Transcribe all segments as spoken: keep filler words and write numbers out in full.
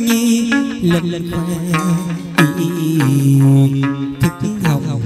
nhi lần lần khoe thức hào hào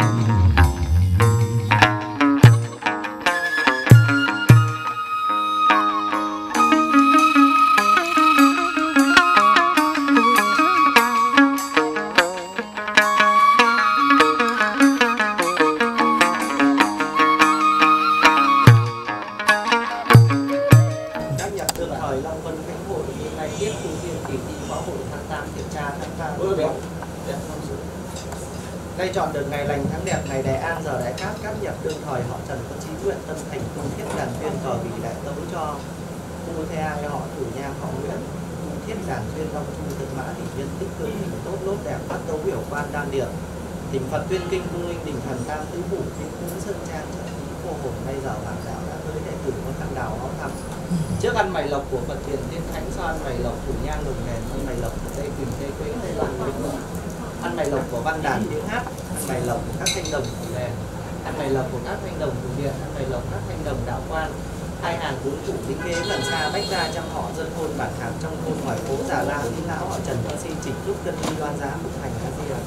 Nay chọn được ngày lành tháng đẹp, ngày đại an giờ đại cát, các nhạc đương thời họ Trần có chí nguyện tâm thành cung thiết đàn tuyên cờ vì đại tấu cho khu thế ai họ thủ nhang họ Nguyễn cung thiết đàn tuyên long thu tự mã đỉnh nhân tích cương hình tốt lốt đẹp bắt tấu biểu quan đan điệp thỉnh Phật tuyên kinh cung linh đình thần tam tứ phủ kinh cúng sơn trang trợ khí phô hồn bây giờ hoàng đạo đã tới đệ tử con thăng đào họ thăm trước ăn mày lộc của Phật tiền thiên thánh sau ăn mày lộc thủ nhang lồng đèn ăn mày lộc của tây tìm tây quế tây loạn ăn mày lộc của văn đàn tiếng hát, ăn mày lộc của các thanh đồng thủ đèn, ăn mày lộc của các thanh đồng thủ điện, ăn mày lộc các thanh đồng đạo quan, hai hàng bốn thủ lính kế gần xa bách ra trăm họ dân thôn bản hàm trong thôn hỏi phố già la lý lão họ Trần con xin chỉnh lúc cân đi loan giá một thành a di đà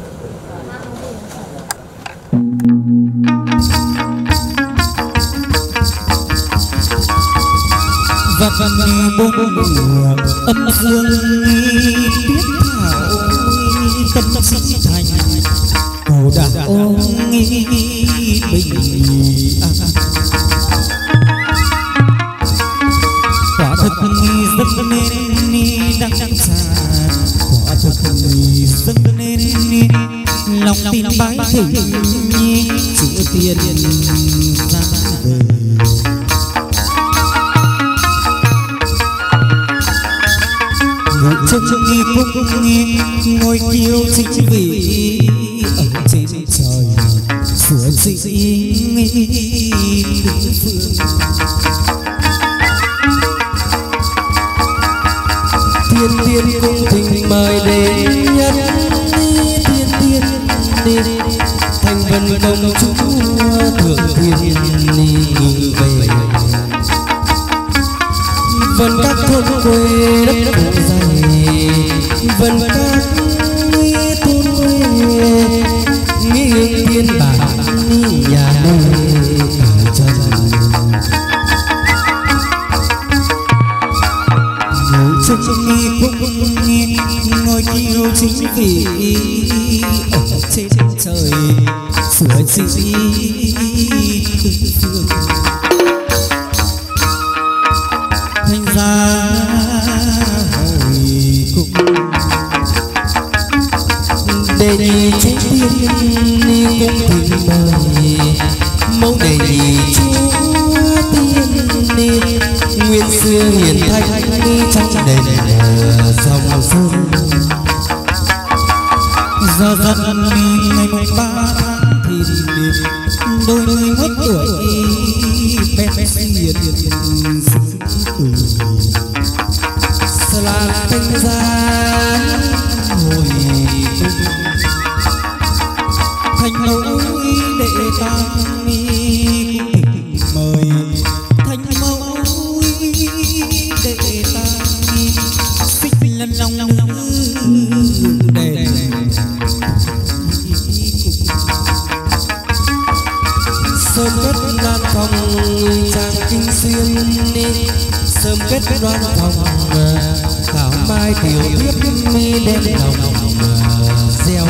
và văn bông mùa âm dương tiết thảo tâm sinh thành cầu đạo nghi bình an quả thực rất nên đang sẵn sàng quả thực rất nên lòng tin bái thỉnh chữ tiền ra đời ngồi trong nghi cung nghi ngồi kiêu chính vị ở trên trời sửa dị nghi tứ phương tiên tiên cung thỉnh mời đến nhân tiên tiên tiên thành vân công chúa thượng thiên ngự về vân các thôn quê đất phủ dày vân các nghi thôn quê nghi hương tiên bản nhà nơi cả trần ngồi trong nghi cung nghi ngồi kiêu chính vị ở trên trời sửa dị tứ phương thành ra hồi cung đề nhị trái tiên cung thỉnh mời mẫu đề nhị chúa tiên nguyên xưa hiền thanh trong đền dòng sông giờ dần ngày mùng ba tháng thì đôi mươi mốt tuổi bé bé hiền cười là canh ra hồi cung thành mẫu đệ tam thỉnh mời thành mẫu đệ tam xích lần lòng đèn sớm kết loan phòng trang kinh xuyên sớm kết loan phòng thảo mai tiểu tiếp mi đêm lòng gieo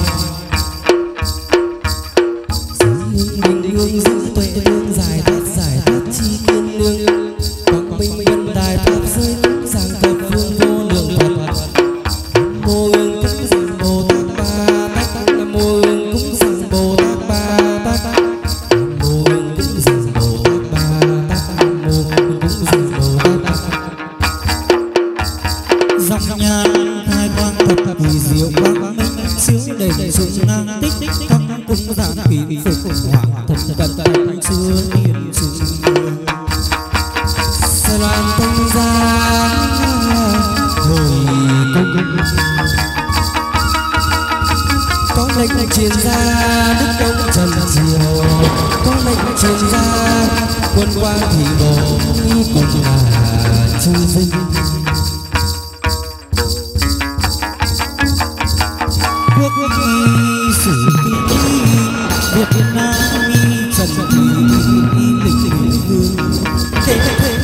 bình hương giữ tuệ hương dài thoát giải thoát chi kiên lương quảng bình vân đài pháp giới giang thập phương vô lượng phật mô hương cúng dường bồ tát ba tát mô hương cúng dường bồ tát ba tát mô hương cúng dường bồ tát ba tát mô hương cúng dường bồ tát dòng nhang hai quang thập kỳ diệu quang minh chiếu đầy dụng ngang tích tích thăng cung giảng kỳ phục hoàng thật cận cận chưa niệm chung sa lan thanh gia hồi cung có lệnh truyền ra đức công trần diệu có lệnh truyền ra quân quan thị bộ cùng là chư vinh quốc sử Việt Nam trần lịch vương thế thế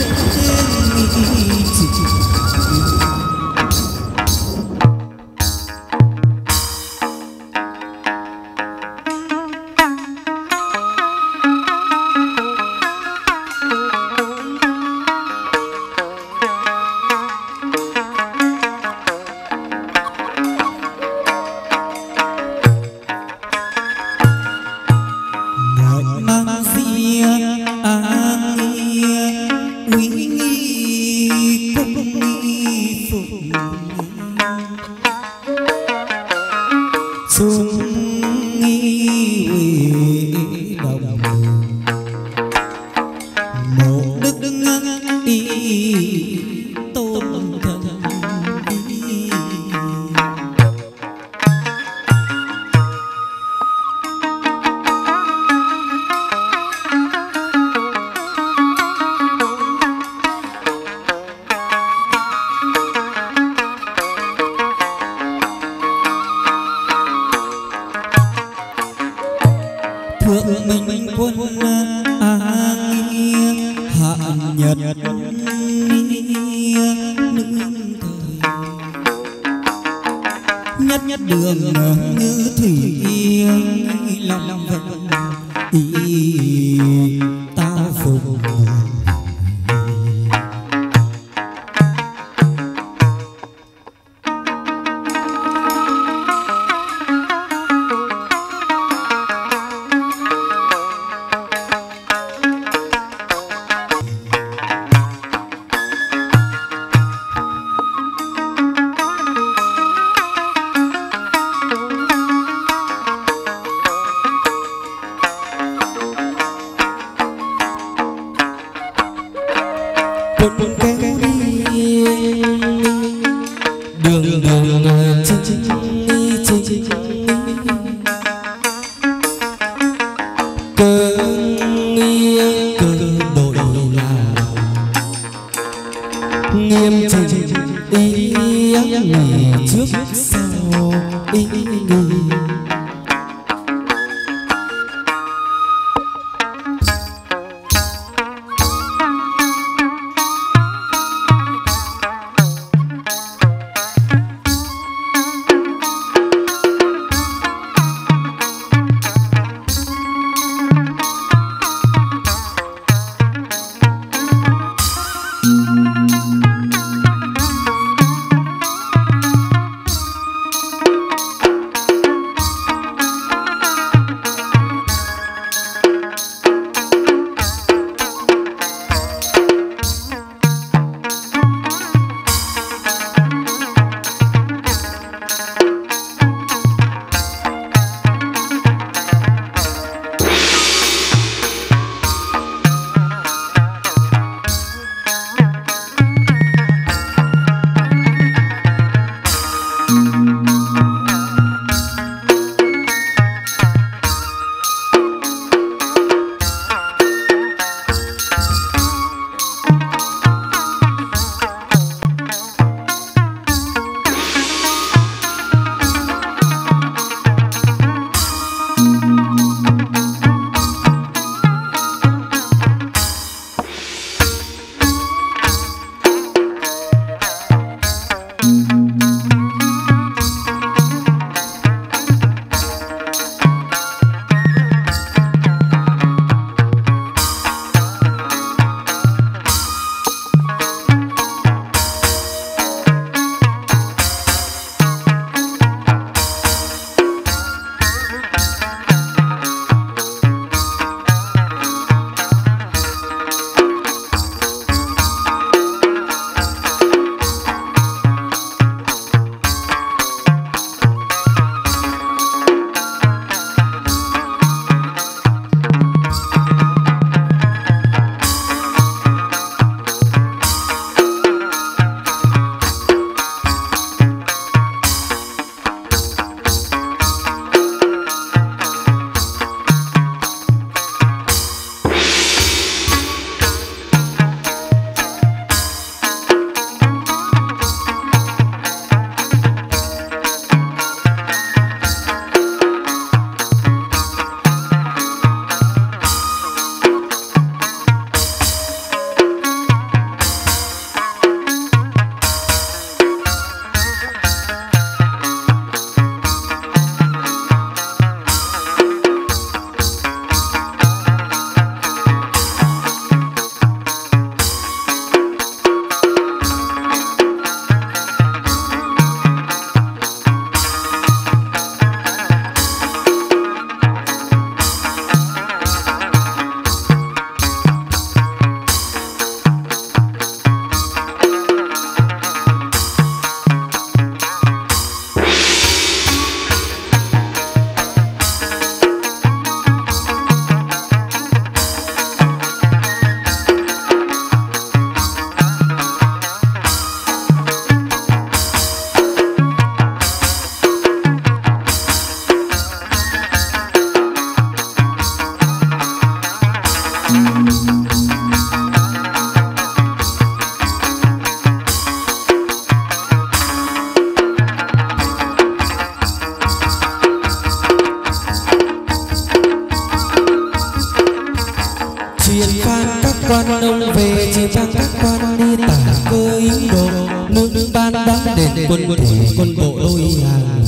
đền quân thủy quân bộ đôi hàng.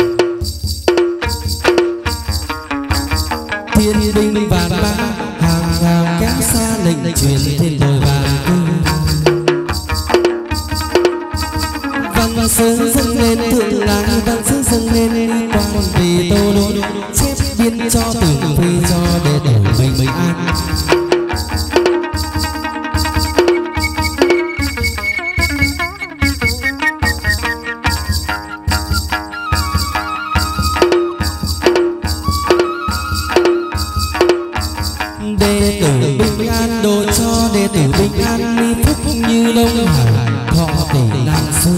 Thiên binh vạn mã hàng hàng kéo xa lệnh truyền thiên đồi vàng cư. Văn sướng dâng lên thượng lại văn sướng dâng lên quan vì tô đôn chép biên cho từng phi cho để đổi mình mình an. Đệ tử bình an độ cho đệ tử bình an mi phúc như đông hải thọ tỷ nam sơn.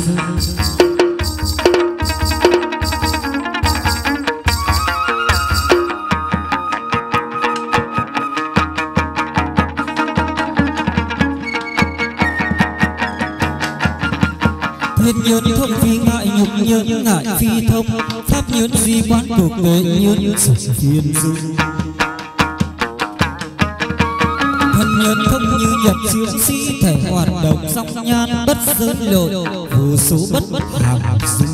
Thuyết nhơn thông phi ngại nhục nhơn ngại phi thông pháp nhơn di quán cuộc đời nhơn sự phiền dung. Thân nhân không như nhập siêu sĩ thể hoạt động song nhan bất giới lội vô số bất bất hàm dung.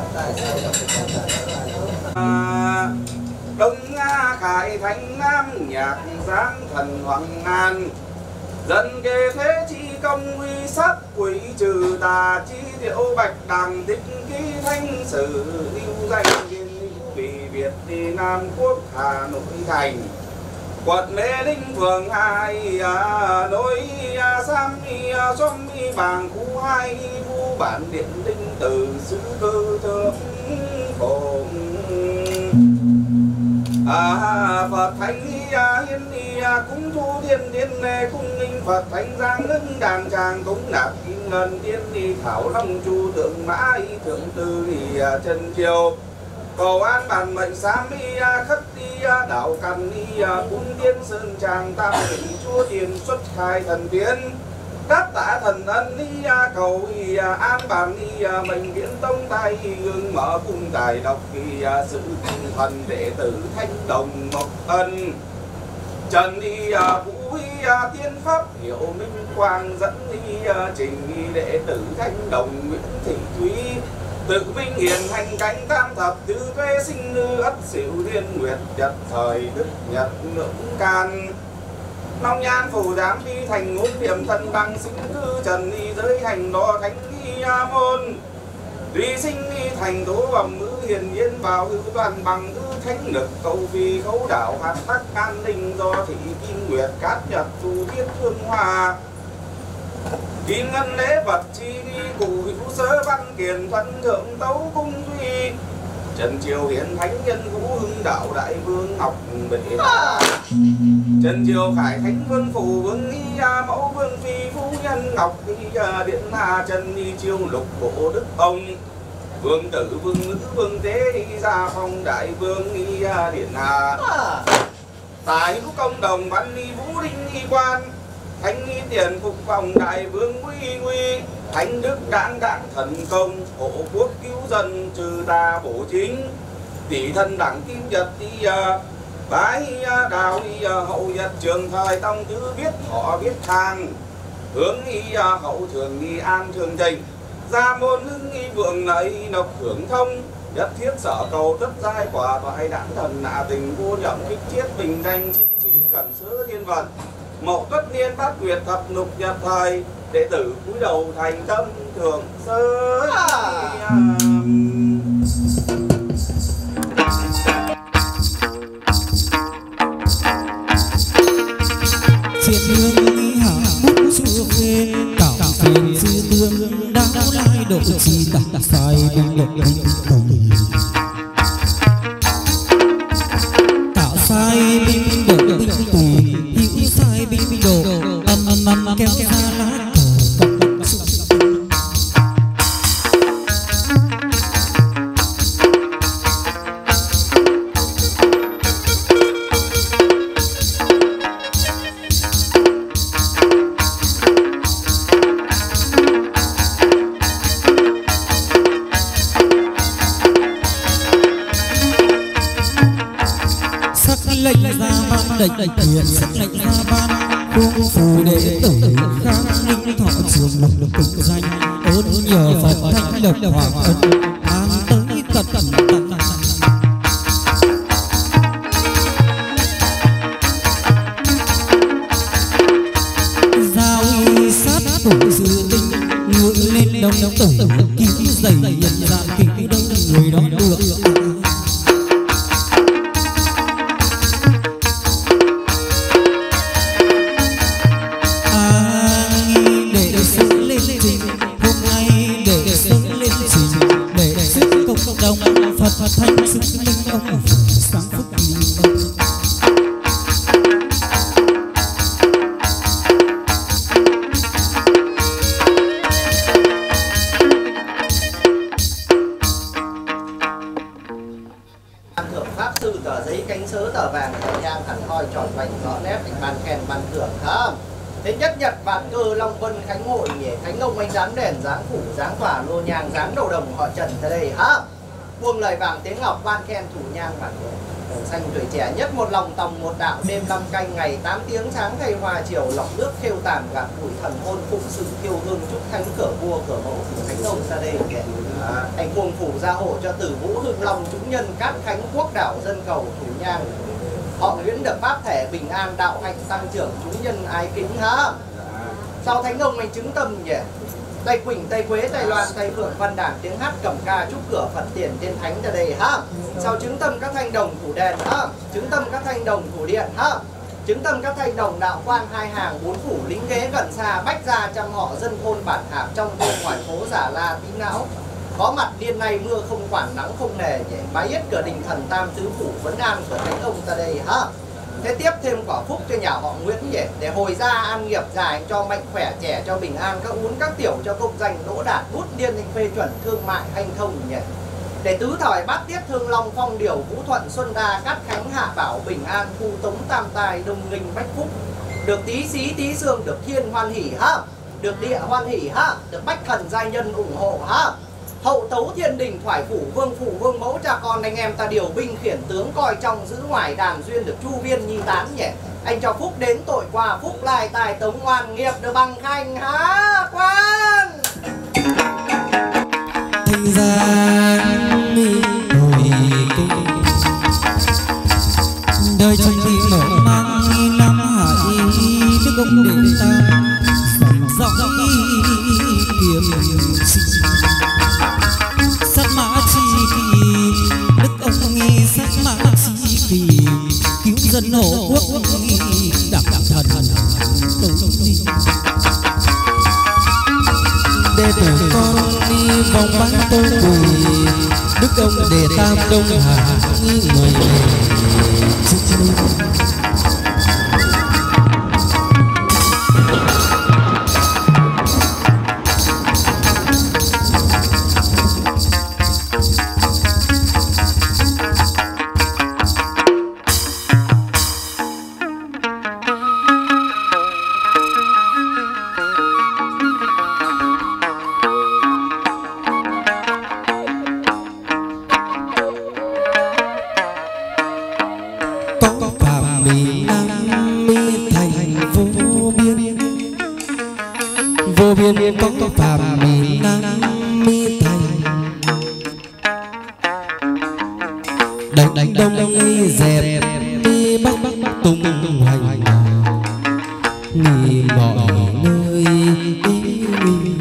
Đông Nga khải thành Nam nhạc giáng thần hoàng ngàn, dân kê thế chi công uy sắc quỷ trừ tà chi diệu bạch đằng tích ký thanh sử lưu danh viên vì Việt đi Nam Quốc Hà Nội thành quận Mê Linh phường hai à, nối à, Sam mi à, xóm mi bàng khu hai vu bản điện linh từ xứ cơ thượng phụng à, Phật thánh à, hiến đi à, cúng thu thiên thiên nê cung nghinh Phật thánh giang ngưng đàn tràng cúng nạp kim ngân tiên đi thảo long chu tượng mã y thượng tư đi à, chân triều cầu an bản mệnh xá mi à, khất đi à, đạo cằn đi à, cung tiên sơn tràng tam vị chúa tiền xuất khai thần tiến đáp tạ thần ân đi à, cầu y à, an bản đi à, mệnh viễn tông tay gương mở cung tài đọc kỳ à, sự thần đệ tử thanh đồng mộc ân trần đi à, vũ huy à, tiên pháp hiệu minh quang dẫn đi à, trình đệ tử thanh đồng nguyễn thị thúy tự vinh hiền hành cánh tam thập tứ tuế sinh nữ ất xỉu thiên nguyệt nhật thời đức nhật ngưỡng can long nhan phù giám đi thành ngũ điểm thân bằng sinh cư trần đi giới hành đo thánh đi a môn đi sinh đi thành tố bẩm ngữ hiền yên vào hữu toàn bằng hư thánh lực cầu phi khấu đảo hạt tắc an ninh do thị kim nguyệt cát nhật phù thiết thương hòa kim ngân lễ vật chi đi cụ hữu sớ văn kiền thân thượng tấu cung duy trần triều hiển thánh nhân vũ hưng đạo đại vương ngọc bệ hạ trần triều khải thánh vương phủ vương nghi mẫu vương phi phu nhân ngọc nghi điện hà trần đi chiêu lục bộ đức ông vương tử vương nữ vương tế đi ra phong đại vương nghi điện hà tài hữu công đồng văn nghi vũ đinh nghi quan thánh nghi tiền phục vòng đại vương nguy nguy thánh đức đãng đãng thần công hộ quốc cứu dân trừ tà bổ chính tỷ thân đẳng kim nhật đi bái đào đi hậu nhật trường thời tông tứ viết họ viết hàng hướng nghi hậu thường nghi an thường trình gia môn hưng nghi vượng nảy nộc hưởng thông nhất thiết sở cầu tất giai quả toại đãng thần nạ tình vô nhậm kích chiết bình danh chi trí cẩn sớ thiên vận mậu tuất niên bát nguyệt thập lục nhật thời đệ tử cúi đầu thành tâm thường sớ triệt hương hạ bút xưa phê cảo phiền sư tương đáo lai độ chi đặt sai bình độ bình đồng cảo sai bình độ bình tùy hữu sai bình độ âm âm âm kéo ra lá lệnh ra ban đệnh quyền sắc lệnh ra ban cung phù đệ tử khang ninh thọ trường lục lục cực danh ơn nhờ phật thanh lộc hoàng ân an tới tận tận giao y sát tủ sư tinh ngưỡng lên đông đông tử ký dày nhận dạng kỹ đông người đó được Phật thanh xứng linh ông sáng phúc kỳ thưởng pháp sư tờ giấy cánh sớ tờ vàng tờ nhang hẳn hoi tròn vành rõ nét bàn kèn bàn thưởng không thế nhất nhật bản cơ long vân khánh hội nhỉ khánh ông anh dáng đèn dáng phủ dáng tỏa lô nhang dáng đầu đồng họ trần tới đây hả buông lời vàng tiếng ngọc ban khen thủ nhang bản đường xanh tuổi trẻ nhất một lòng tòng một đạo đêm năm canh ngày tám tiếng sáng thay hoa chiều lọc nước khêu tàn gạt bụi thần hôn phụng sự thiêu hương chúc thánh cửa vua cửa mẫu phủ thánh ông ra đây kẻ Anh cuồng phủ gia hộ cho Tử Vũ Hưng Long chúng nhân Cát Khánh Quốc đảo dân cầu Thủ Nhang. Họ Nguyễn được pháp thể bình an đạo hạnh tăng trưởng chúng nhân ái kính ha. Sao Thánh ông anh chứng tâm nhỉ? Tây Quỳnh, Tây Quế, Tây Loan, Tây Phượng, Văn Đản, tiếng hát cầm ca chúc cửa Phật tiền tiên thánh ra đây ha. Sao chứng tâm các thanh đồng thủ đèn ha. Chứng tâm các thanh đồng thủ điện ha. Chứng tâm các thanh đồng đạo quan hai hàng bốn phủ lính ghế gần xa bách gia trăm họ dân thôn bản hạp trong thôn ngoài phố giả la tín não. Có mặt điên nay mưa không quản nắng không nề nhỉ. Bái yết cửa đình thần tam tứ phủ vấn an của Thánh ông ta đây ha. Thế tiếp thêm quả phúc cho nhà họ Nguyễn nhỉ. Để hồi ra an nghiệp dài cho mạnh khỏe trẻ cho bình an các uốn các tiểu cho công danh đỗ đạt bút điên hình phê chuẩn thương mại hành thông nhỉ. Để tứ thời bát tiết thương long phong điều vũ thuận xuân đa cát khánh hạ bảo bình an thu tống tam tài đông nghinh bách phúc. Được tí xí tí xương được thiên hoan hỷ ha. Được địa hoan hỷ ha. Được bách thần giai nhân ủng hộ ha. Hậu tấu thiên đình thoải phủ vương phủ vương mẫu cha con anh em ta điều binh khiển tướng coi trong giữ ngoài đàn duyên được chu viên nhi tán nhỉ. Anh cho phúc đến tội qua phúc lai tài tống ngoan nghiệp được bằng khanh há quan. Thành ra hồi kinh đời trong khi mở mang năm hải đức ông đến ta dòng dõi kiếm sát mã chi kỳ đức ông nghi sát mã chi kỳ cứu dân hộ quốc đảng thần tôn đệ tử con đi vòng bắn tô bùi đức ông để tam đông hà người chúc mừng. Có phàm miền Nam mi thành đánh đánh đông mi dẹp mi bắc bắc tung hoành nghỉ mọi nơi mình.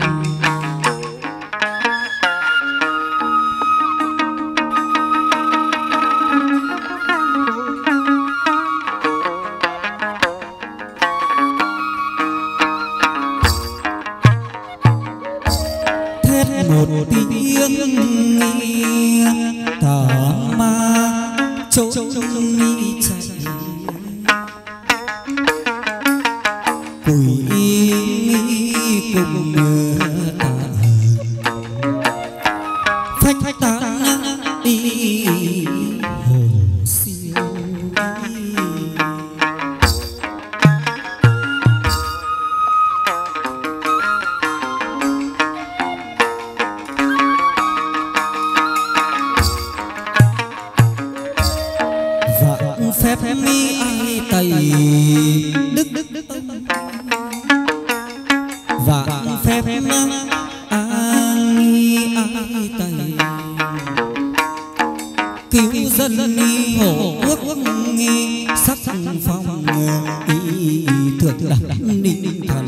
Một tiếng nghe thở ma trốn mi chạy quỷ cùng mưa ta phách phách ta đi hồn siêu phép mi ai tày đức đức đức vạn phép ai ai tày cứu dân đi hộ quốc nghi sắc phong ý thượng đẳng ninh thần.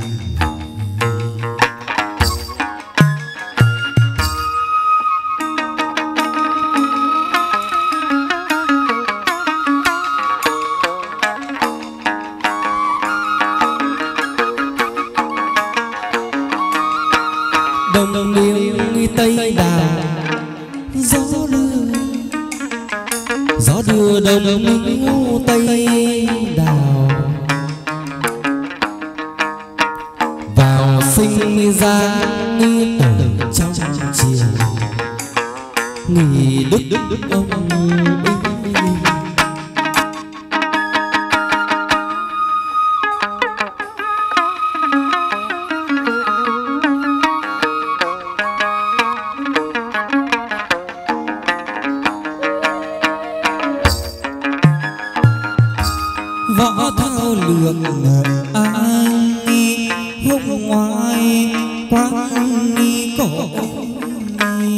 Đồng điệu Tây Đào gió đưa gió đưa đồng điệu Tây Đào vào sinh ra nghi tổ trong chiều nghỉ đức đức đức ông võ thao lược ai hôm ngoài quán cổ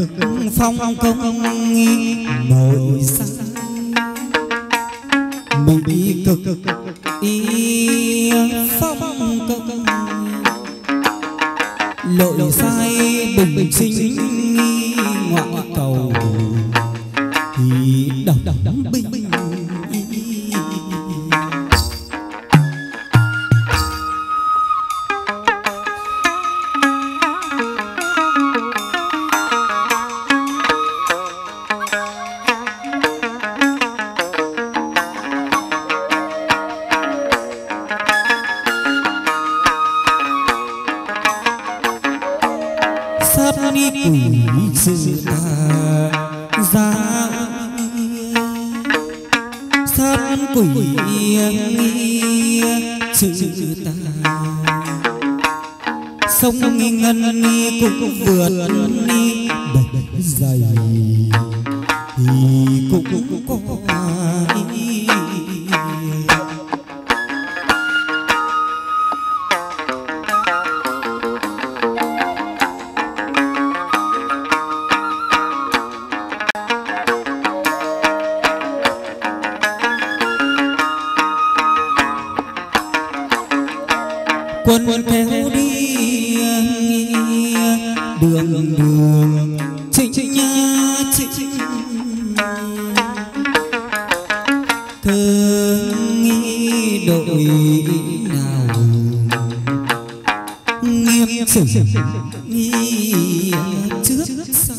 phong công nội sang bị cực y phong công lội sai bình sinh ngoại cầu thì đọc đọc đọc bình sự ta ra sát quỷ sự ta sông ngân cũng vượt đất dày thì cũng có quân kéo đi đường đường trịnh nha trịnh cơ nghi đội nào nghiêm chỉnh nghi trước sau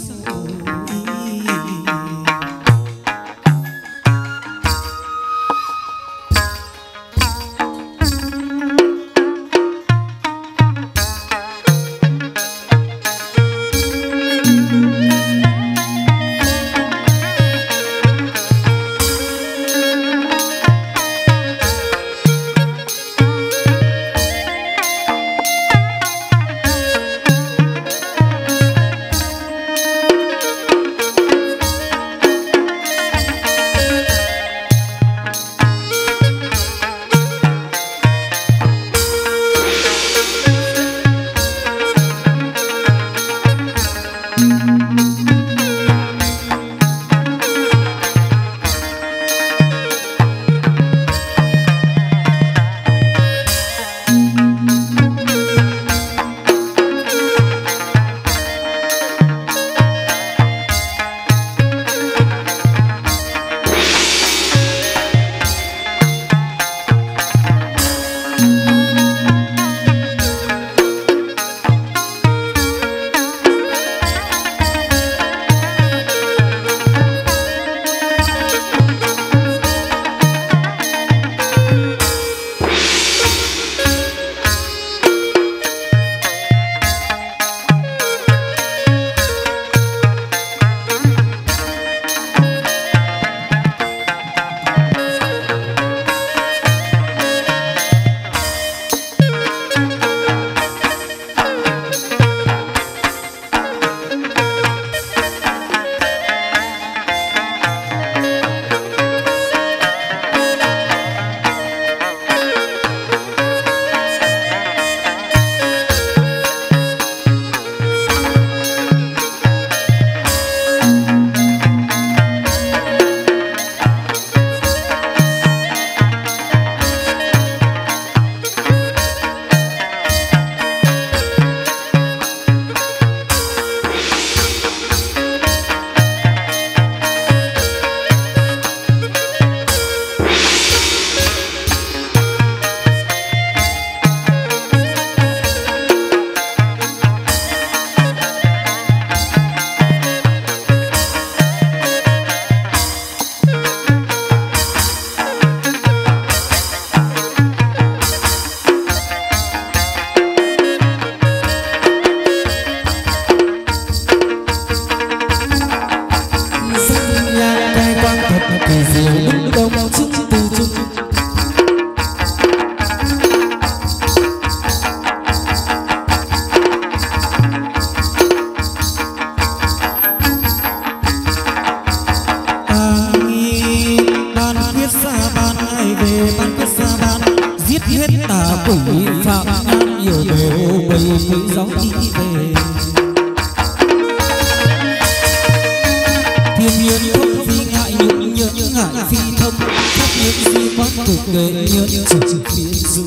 nhớ không phi ngại nhung nhớ ngại phi thông khắp những di quán cực kề nhớ trực phiên dung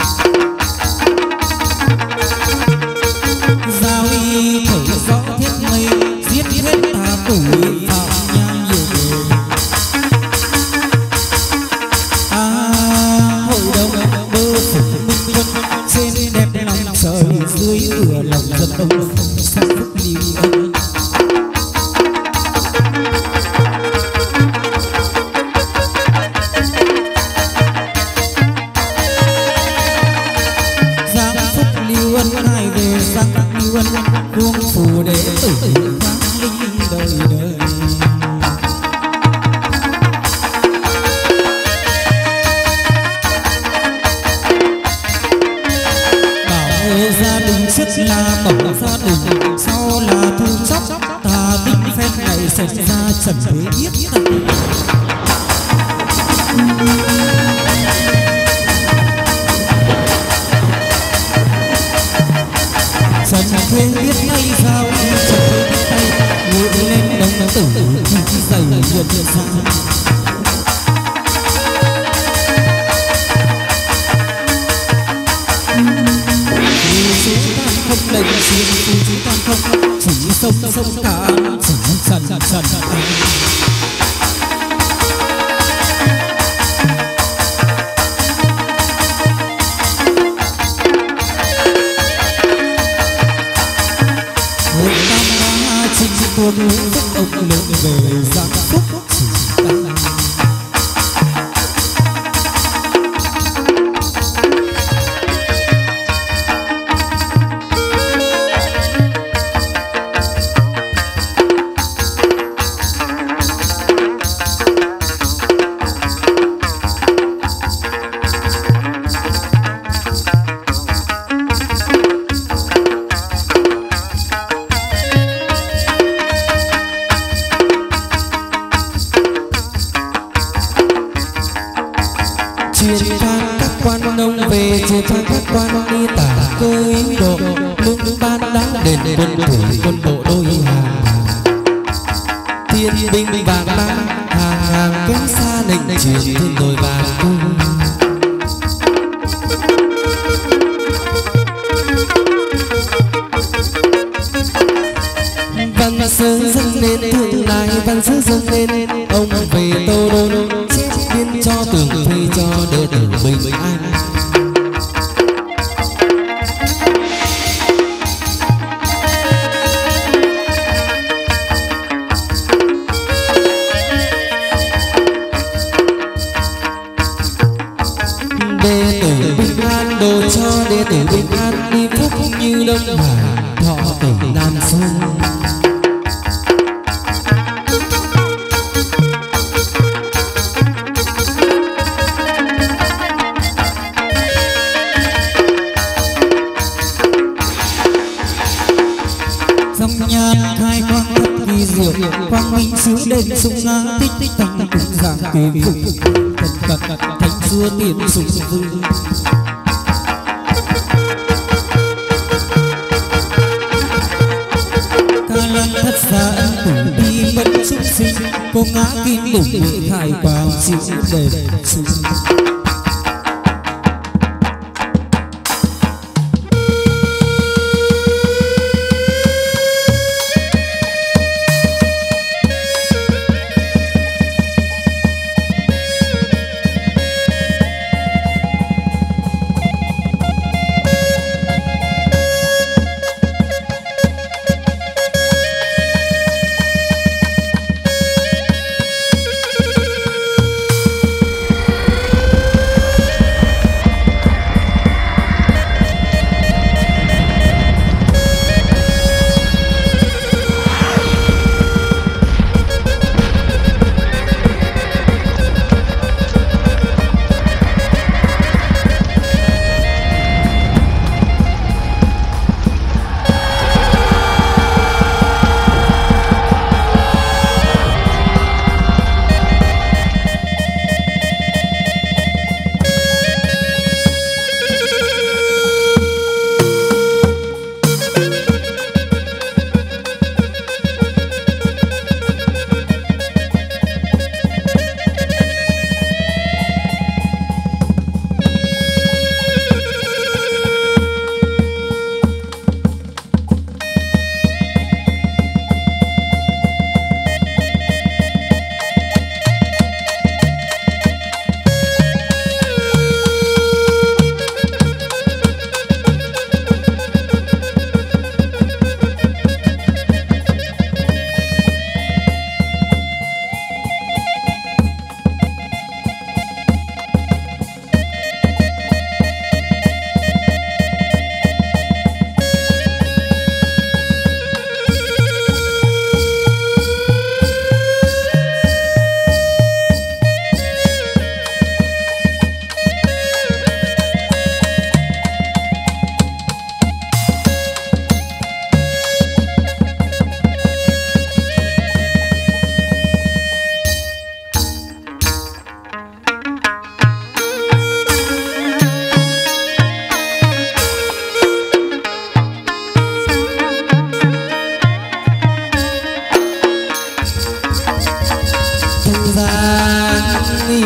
giao y thổi gió thiết mây giết hết tà tuổi phạm nhang nhiều à hội đồng bơ phủ minh quân trên đẹp lòng trời dưới ửa lòng dân đông sắc phúc lưu ân hai về sắc lưu ân cuồng phù đệ tử vang linh đời đời bảo gia đình trước là mỏng gia đình sau là thu chóc ta tinh phép ngày xảy ra trần thế biết tận trần thế biết ngay sao trần thế biết tay ngồi lên đông tử chỉ dày dần dần xa chúng ta không lệnh xin chúng ta không chỉ sông sông cả chỉ trần trần trần tuôn phúc ông lượng về giang phúc chỉ ta Triệt phán các quan nông về triệt phán các quan đi tả cơi độ lương ban đáng đền quân thủy quân bộ đôi hàng thiên binh vàng băng hàng hàng kém xa định triệt thiên đồi vàng cung văn sơ dâng lên thương lại văn sơ dâng lên ông về tô đô biên cho tường thuê cho đệ tử bình an đệ tử bình an đồ cho đệ tử bình an đi phúc như đông hà thọ tử nam xuân khai quang thất kỳ diệu quang minh chiếu đền sung nga tích tích tăng cùng giảng kỳ phục cật cật thánh xưa tiền sung vương ca lan thất gia ân tử đi bất súc sinh cô ngã kim bụng nguyện khai quang chiếu đền sung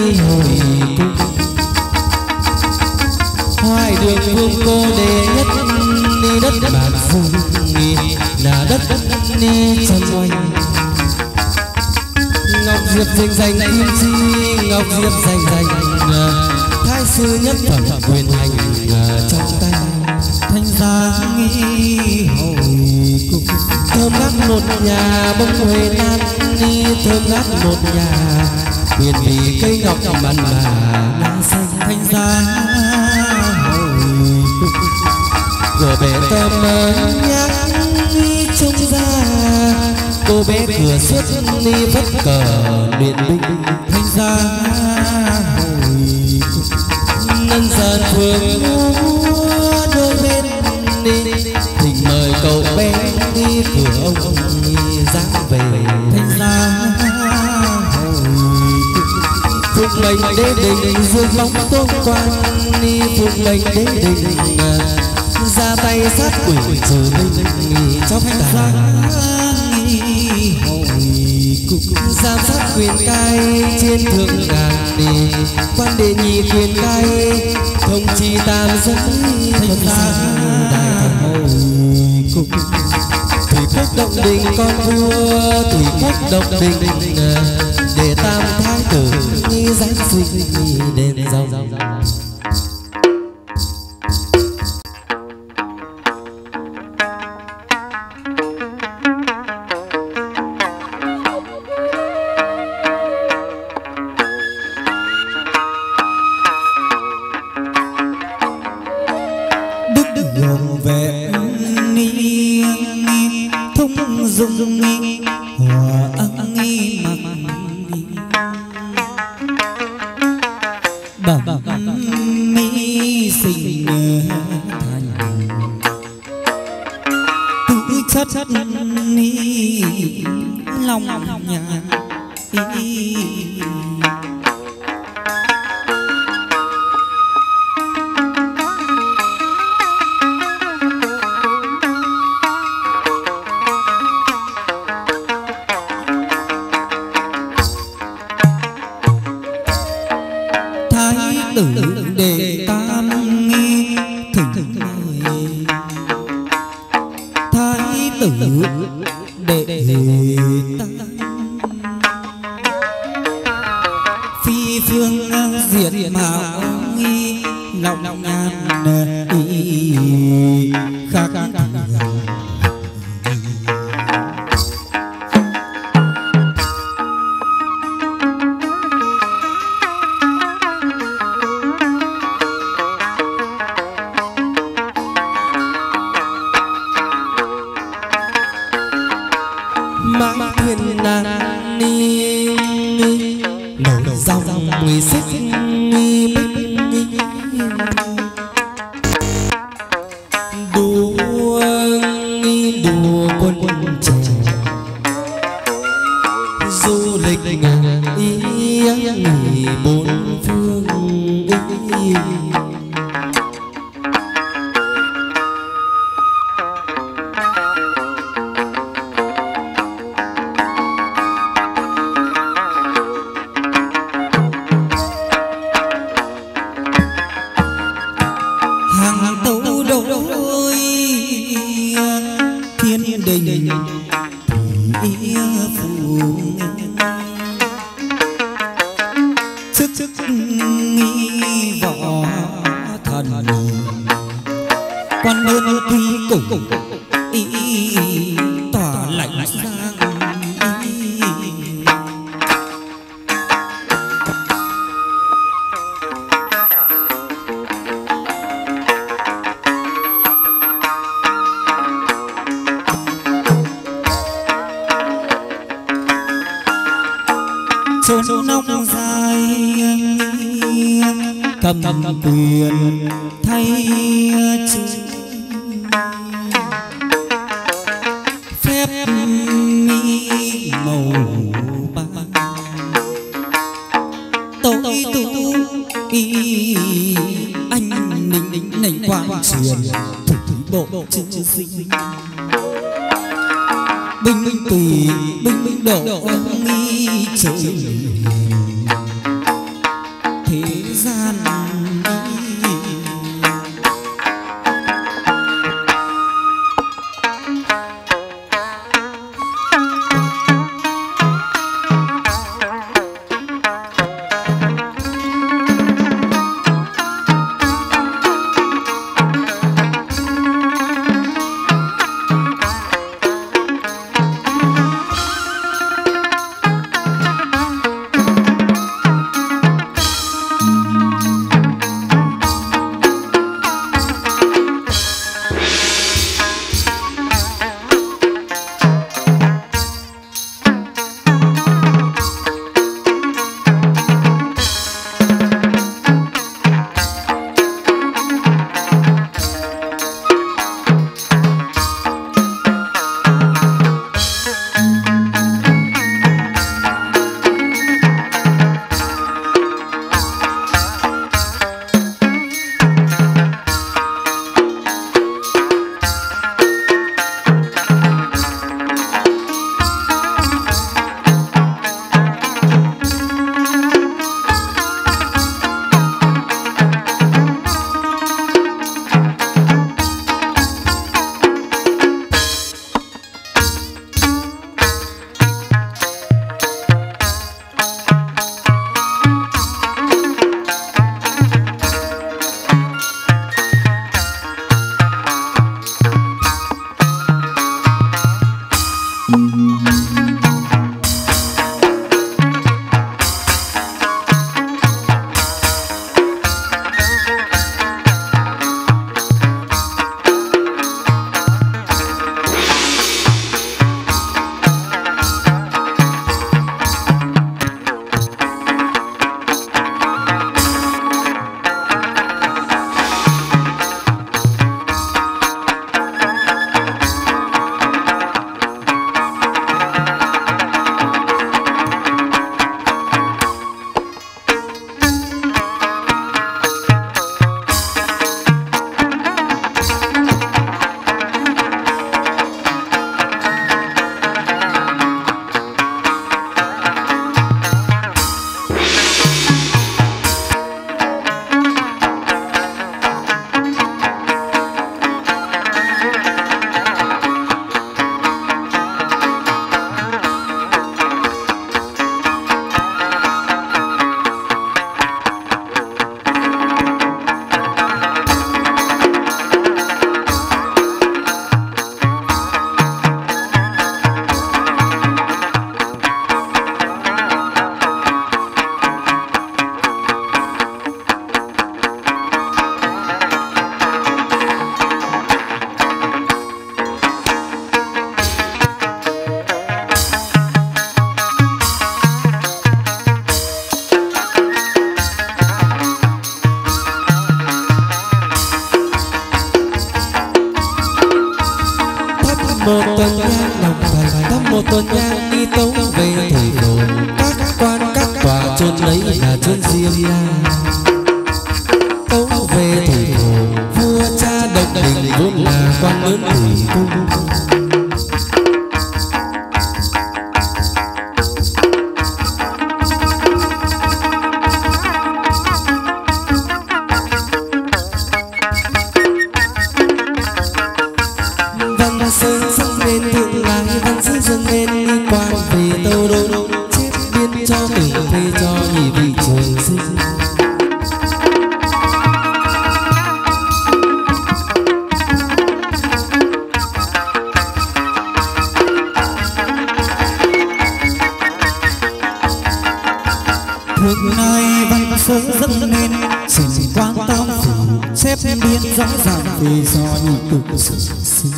hồi cung hoài đường vương cô đệ nhất ni đất bản phương là đất ni trần oanh ngọc diệp danh danh kim chi ngọc diệp danh danh thái sư nhất phẩm quyền hành trong tay thanh gia nghi hồi cung thơm ngát một nhà bông huệ lan ni thơm ngát một nhà huyền vì cây ngọc mặn mà lá xanh thanh gia hồi cung cửa bể tôm nhắc ni trông ra cô bé cửa suốt ni vất cờ điện binh thanh gia hồi cung nâng dần phường múa đôi bên ni thỉnh mời cậu bé đi cửa ông dáng về thanh gia hồi phục mệnh đế đình dương bóng tôn quan ni phục mệnh đế đình ra tay sát quỷ trừ linh trong thanh gia hồi cung giám sát quyền cai trên thượng ngàn đi quan đệ nhị quyền cai thông chi tam giới thanh gia hồi cung thủy quốc động đình con vua thủy quốc động đình để tam thái tử nghi giáng sinh đền rồng chốn nông dài cầm quyền thay chú phép mi màu ba tôi tu y anh ninh ninh quan truyền thủ bộ chữ sinh binh binh tùy binh binh độ nghi trời gian một tuần nhang lòng thành thắp một tuần nhang đi tấu về thủy đồ các quan các tòa chôn lấy là chôn riêng tấu về thủy đồ vua cha độc đình vốn là quan lớn thủy cung. Sơn dâng lên thượng làng văn sư dâng lên liên quan về tâu đô chết biên cho từng thuê cho nhị vị trường sinh. Thượng nơi văn sơn dâng lên xin quan tam phủ xếp biên rõ ràng về do nhị cực sự sinh.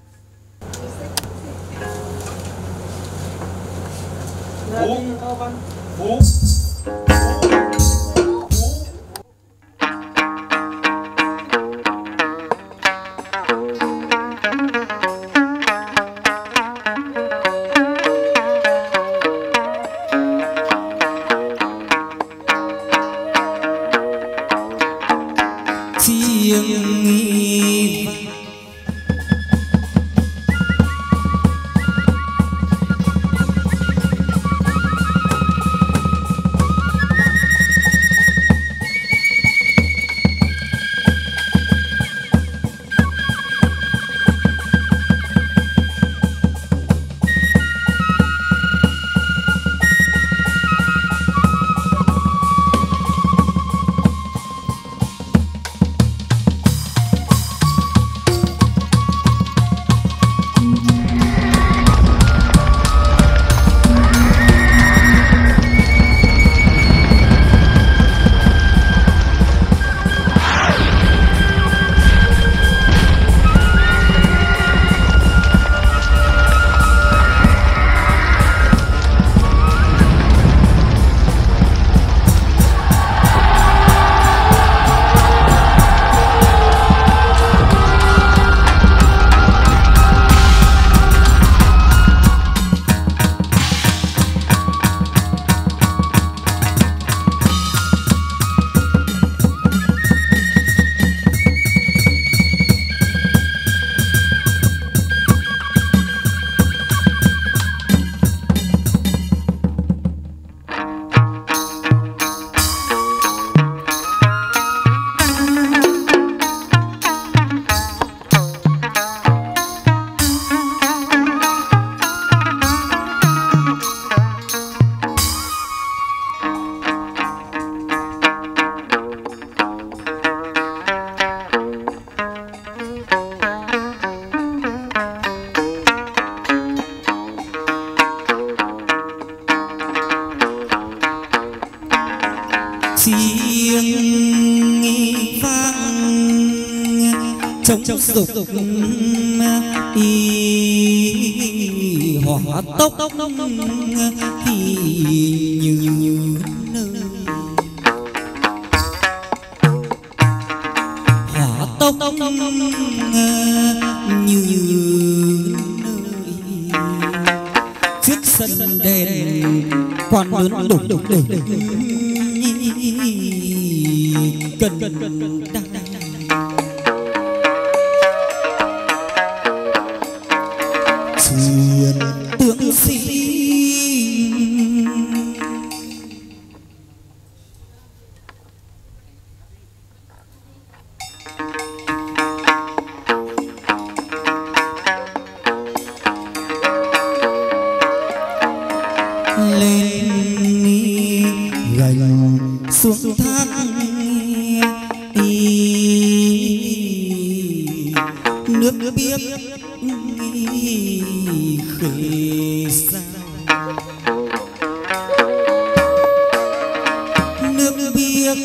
Thơ văn chiêng vang trong dục y hỏa tốc thì như hỏa tốc như trước sân đèn quan lớn đục đục đục cần đang truyền tướng sĩ lên gành xuống thác nước biếc khơi sao nước biếc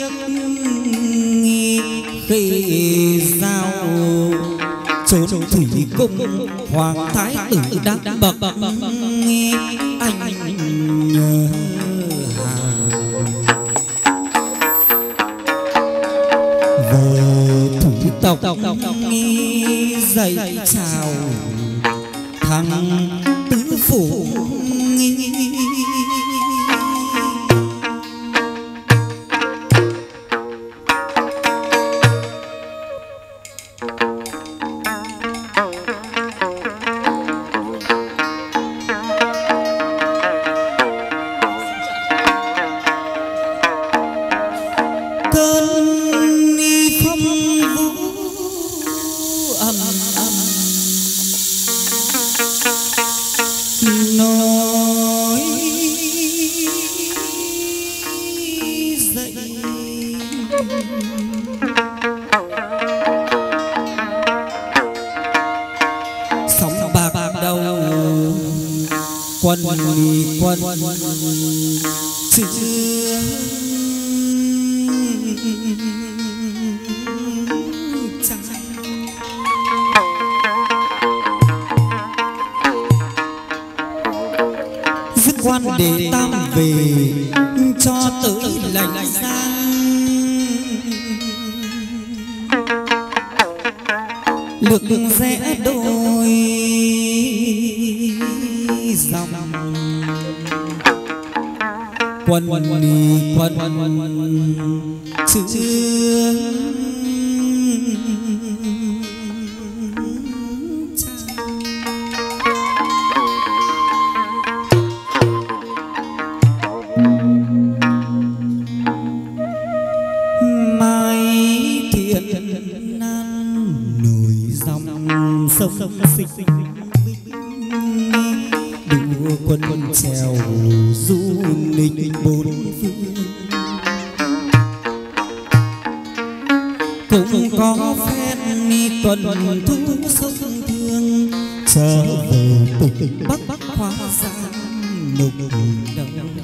khơi sao trốn thủy cung hoàng thái tử đang bậc anh nhớ về thủ tộc dạy chào thằng tứ phủ nói dậy sóng bạc đầu quân quân chưa quan để tam về cho tới lành sang lược đường rẽ đôi dòng quân quân chưa sống sinh đua quân quân trèo du lịch bốn phương cũng có phép mi tuần thu sông thương trở về tỉnh bắc bắc hóa giang nục đầu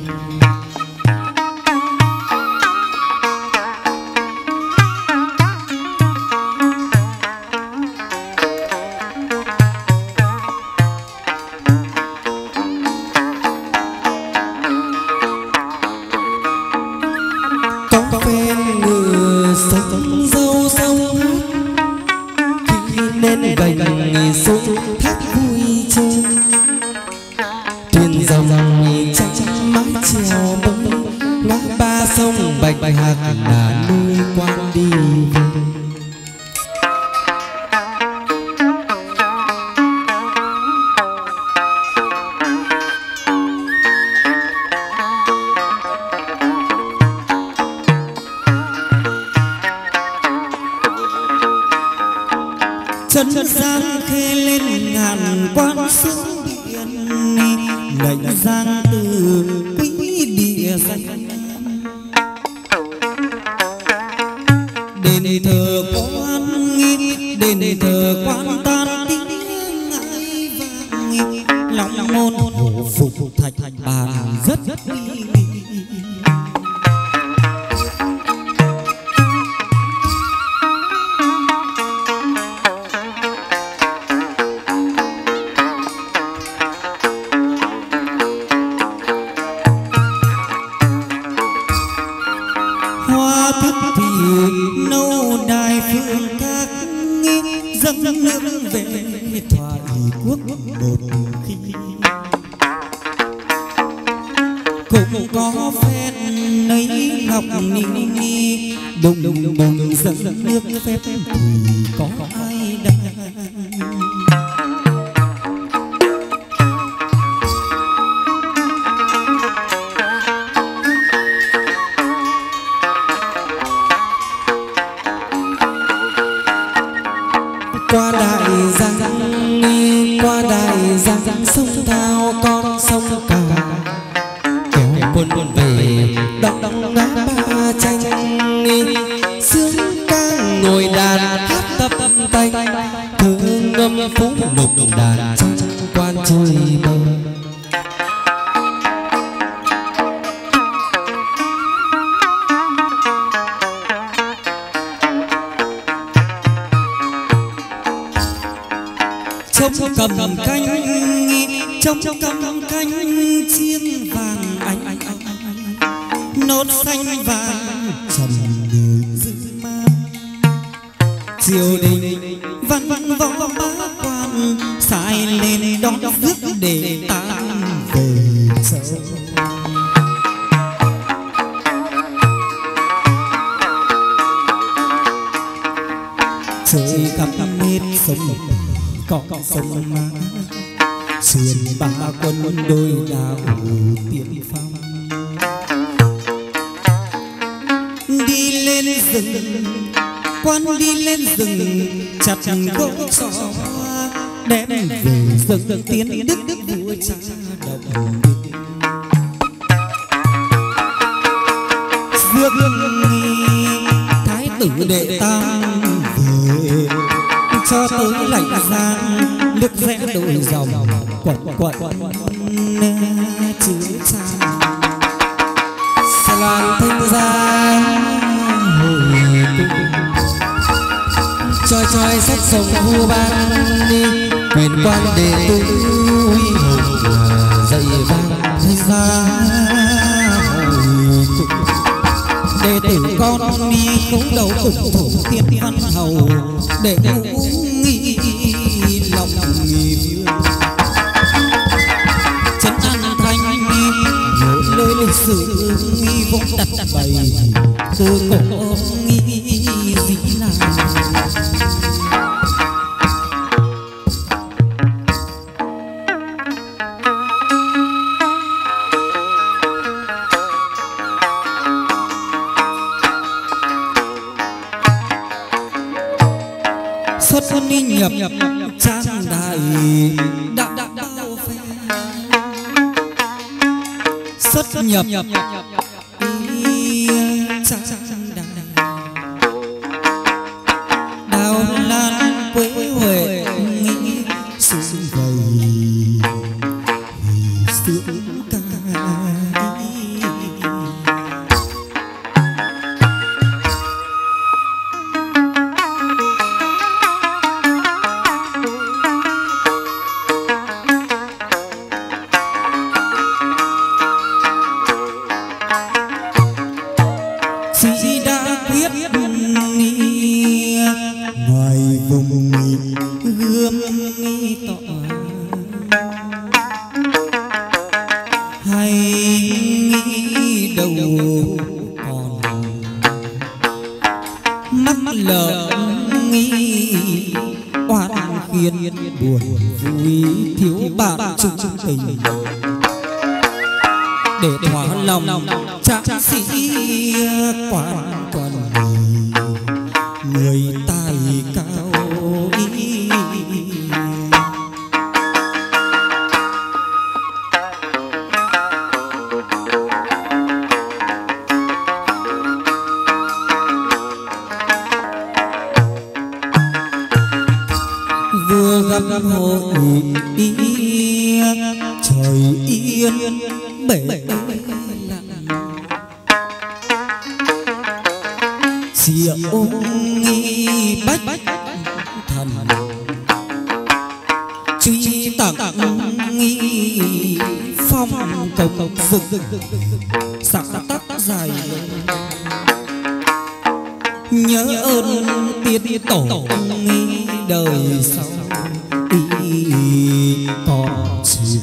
sông thác vui chơi thuyền dòng trắng mái chèo bông ngã ba sông bạch hạc là nơi quan đi về. chân giang khê lên ngàn quan sông biển lệnh giang từ quý địa danh đền thờ quan nghi đền thờ quan tan tiếng ai vang lòng môn hổ phục thạch bàn rất rất nước về thoại quốc một khi cũng có phép nấy ngọc ninh ni đùng đùng đùng dẫn nước phép thì có ai đang qua đại giang qua đại giang sông thao con sông cả kéo quân quân về đong đong đá ba tranh sướng ca ngồi đàn hát tập tay thương ngâm phú lục đàn tranh quan chơi bờ. Trong cầm canh trong cầm canh chiên vàng anh anh anh nốt xanh vàng trầm người dư ma triều đình văn văn võ bá quan sai lên đón rước để tang về sâu trời khắp hết sông có sông má xuyên ba quân đôi đạo tiên phong đi lên rừng quan đi lên rừng chặt gỗ xó đem về rừng tiến đức đức vua cha đồng dương thái tử đệ tam về cho tới lạnh giang nước rẽ đôi dòng quật quật chữ trang sa lan thanh gia hồi cung choi choi sách sông vua ban đi quyền quan đệ tử huy hùng dậy vang thanh gia hồi cung đệ tử con mi cũng đầu ủng thủ tiên văn hầu để ngũ nghi lòng nghi vương trấn an thanh nghi mỗi nơi lịch sử nghi vốn đặt bày từ cổ nghi dĩ là xuất ni nhập trang đài đã đã bao phe xuất nhập trang đài đào lan quế huệ sự vầy sướng ca. ngoài vùng gươm tỏ hay đầu còn mắt lợn nghi oan khiến buồn vui thiếu bạn chung tình để thỏa lòng tráng sĩ quan còn người tài cao ý. Vừa gặp hội trời yên bể xìa ôm nghi bách thần truy tặng nghi phong cầu vực sáng tác dài nhớ ơn tiên tổ nghi đời sau ý còn chịu.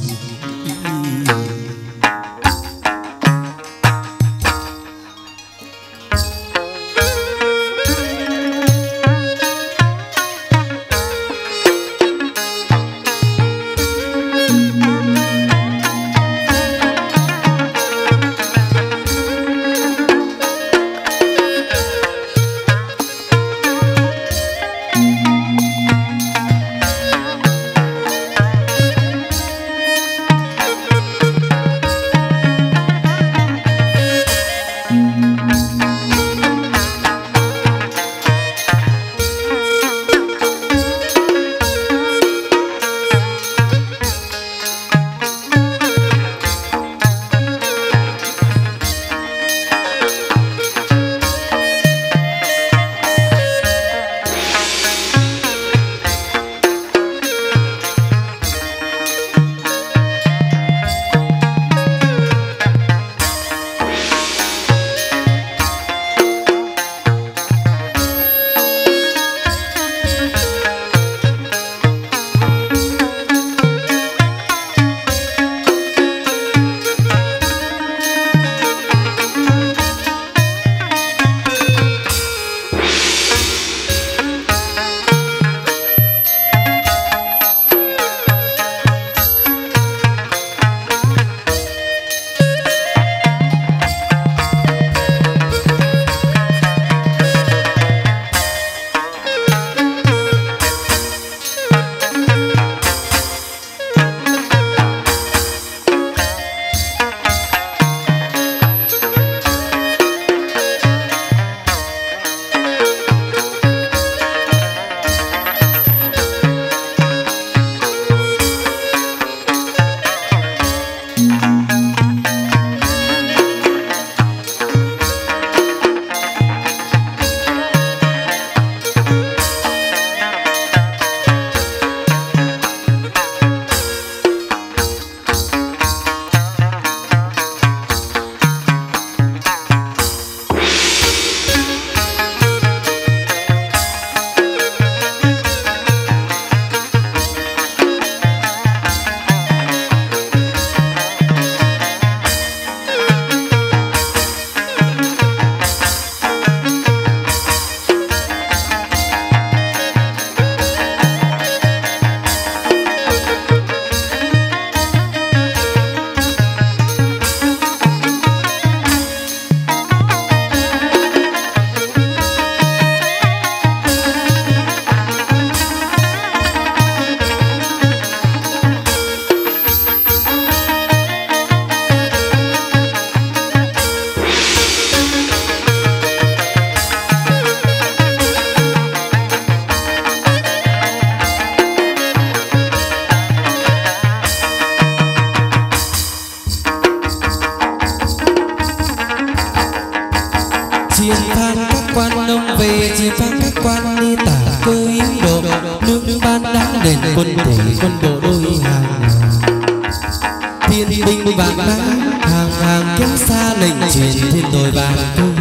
các quan đi tả cơ yếu độ nước ban đã đền quân thể quân bộ đôi hàng thiên binh vạn mã hàng hàng kéo xa lệnh truyền thiên đồi vàng cung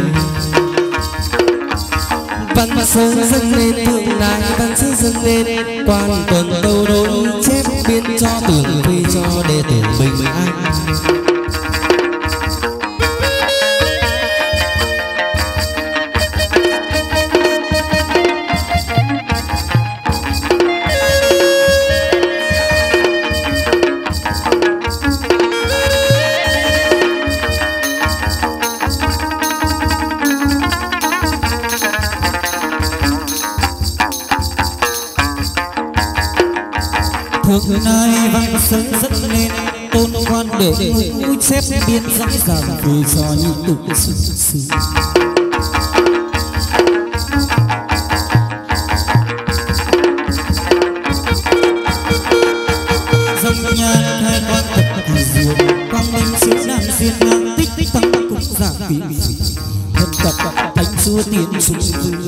văn sơ dâng lên thượng đại văn sơ dâng lên quan tuần tâu đối chép biên cho tưởng quy cho đệ tử bình an. Thượng nay văn sơ dẫn lên tôn quan để ngũ xếp biên rõ ràng vì cho như tục sự sự dòng nhà hai quan tập kỳ diệu quang minh xứ đàn xuyên ngang tích tích tăng cục giả kỹ thân cập thánh xưa tiến xuống dương.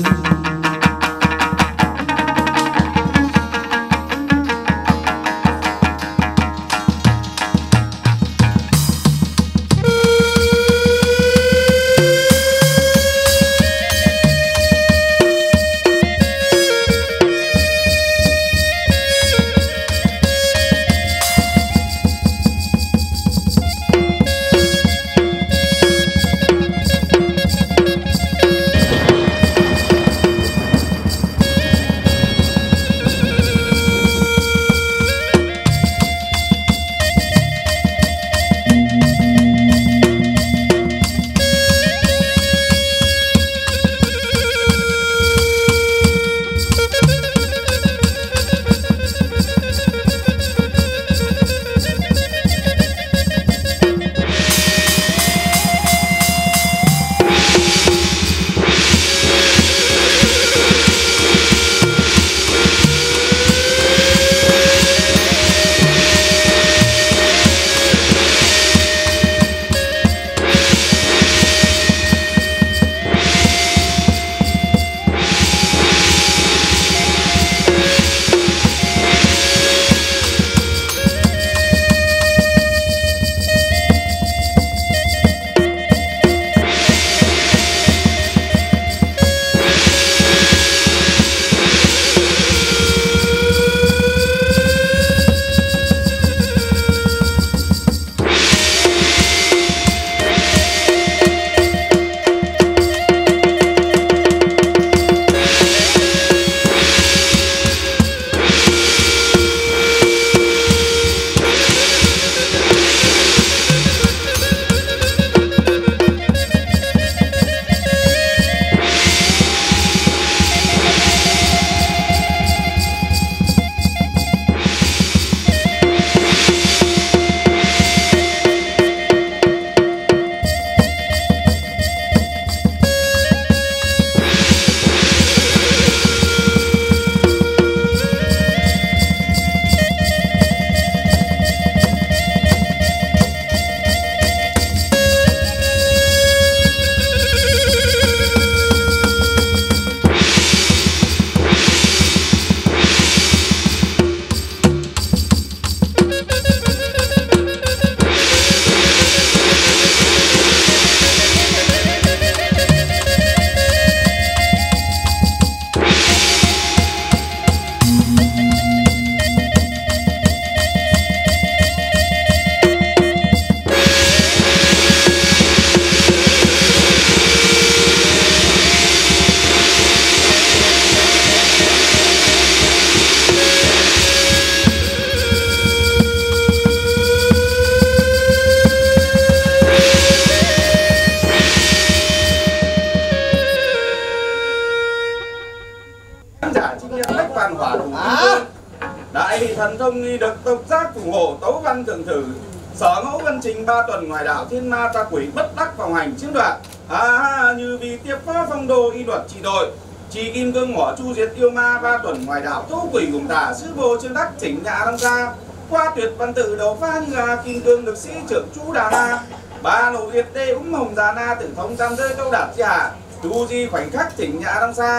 thần thông nghi được tộc giác thủ hộ tấu văn thượng thử sở ngẫu vân trình ba tuần ngoài đạo thiên ma ta quỷ bất đắc phòng hành chiếm đoạt à, như vì tiếp phó phong đô y luật trị đội chỉ kim cương mỏ chu diệt yêu ma ba tuần ngoài đạo thú quỷ cùng tả sư vô trên đắc chỉnh nhà đăng ra qua tuyệt văn tự đầu pha như là kim cương lực sĩ trưởng chú đà na ba nổ việt tê úng hồng già na tử thông tam rơi câu đạt trả tu di khoảnh khắc chỉnh nhà đăng xa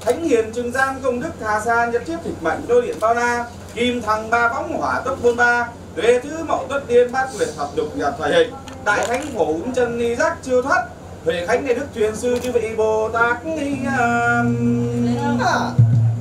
Thánh hiền Trường Giang công đức Hà Sa nhất thiết thịt mạnh đôi điện bao na kim thăng ba võng hỏa tốc bôn ba tuế thứ mậu tuất điên bát nguyệt thập đục nhập thời hình đại thánh phổ ứng chân ni giác chiêu thoát huệ khánh này đức truyền sư chư vị Bồ Tát ni à.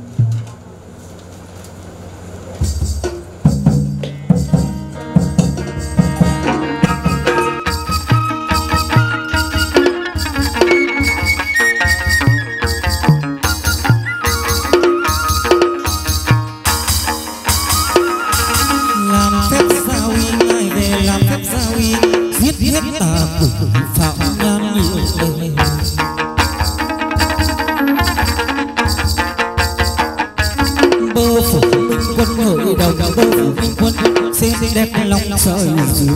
đẹp lòng sợi dưới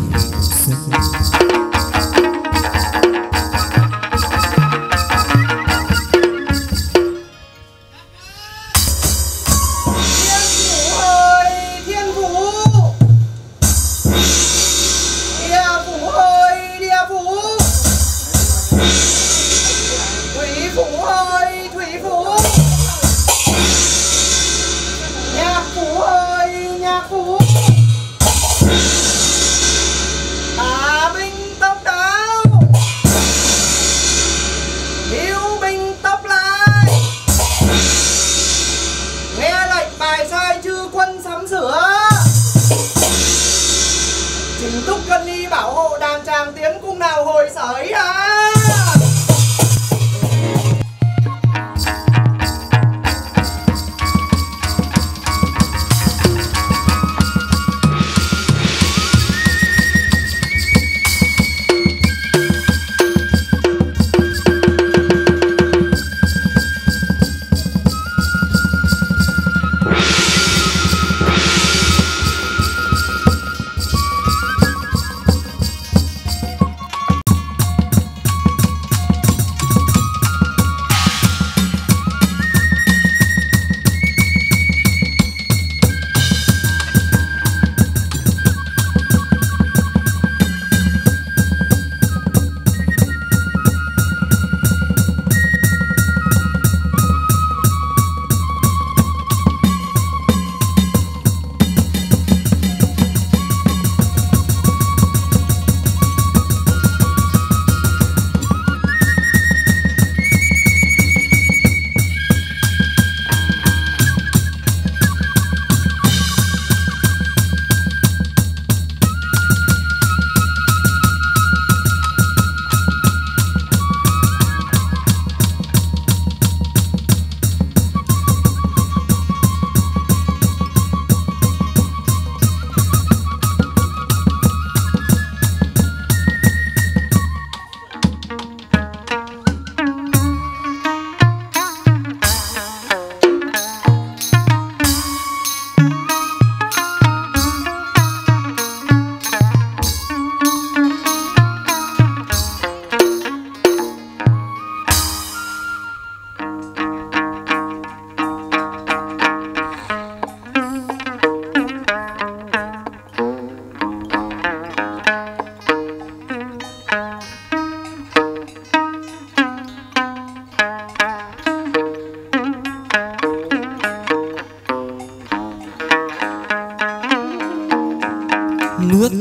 nước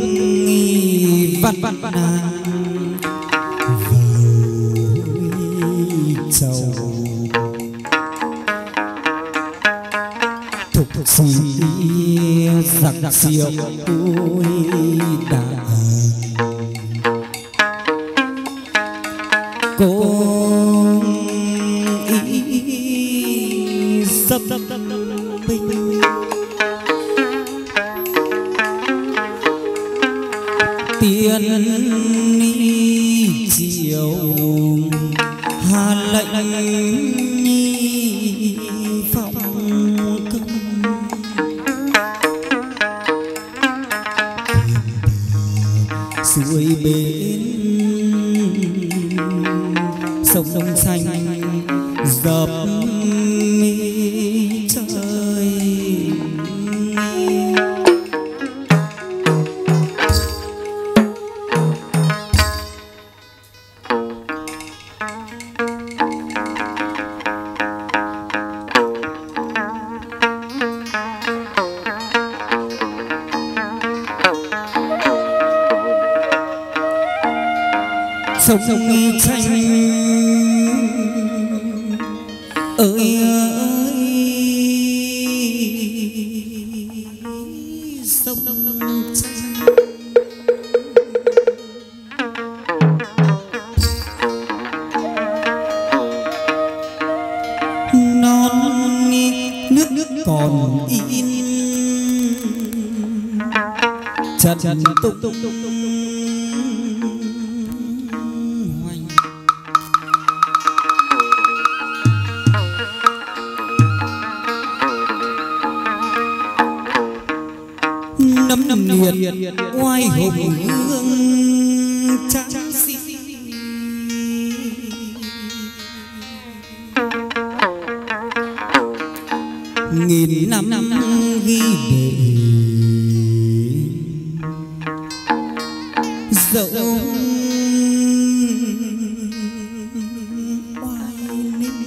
nghi văn văn văn vào chầu thục thục xì giặc giặc xiêu ôi đã cô ý sắp bình tiên chiều hà lệnh nhi phong công suối bên sông đông xanh dập mi trời sông tranh ơi ơi sông tranh non nước nước còn in chân chân tung tung tung năm năm liệt oai hùng hương trắng xi nghìn năm năm ghi để dẫu oai linh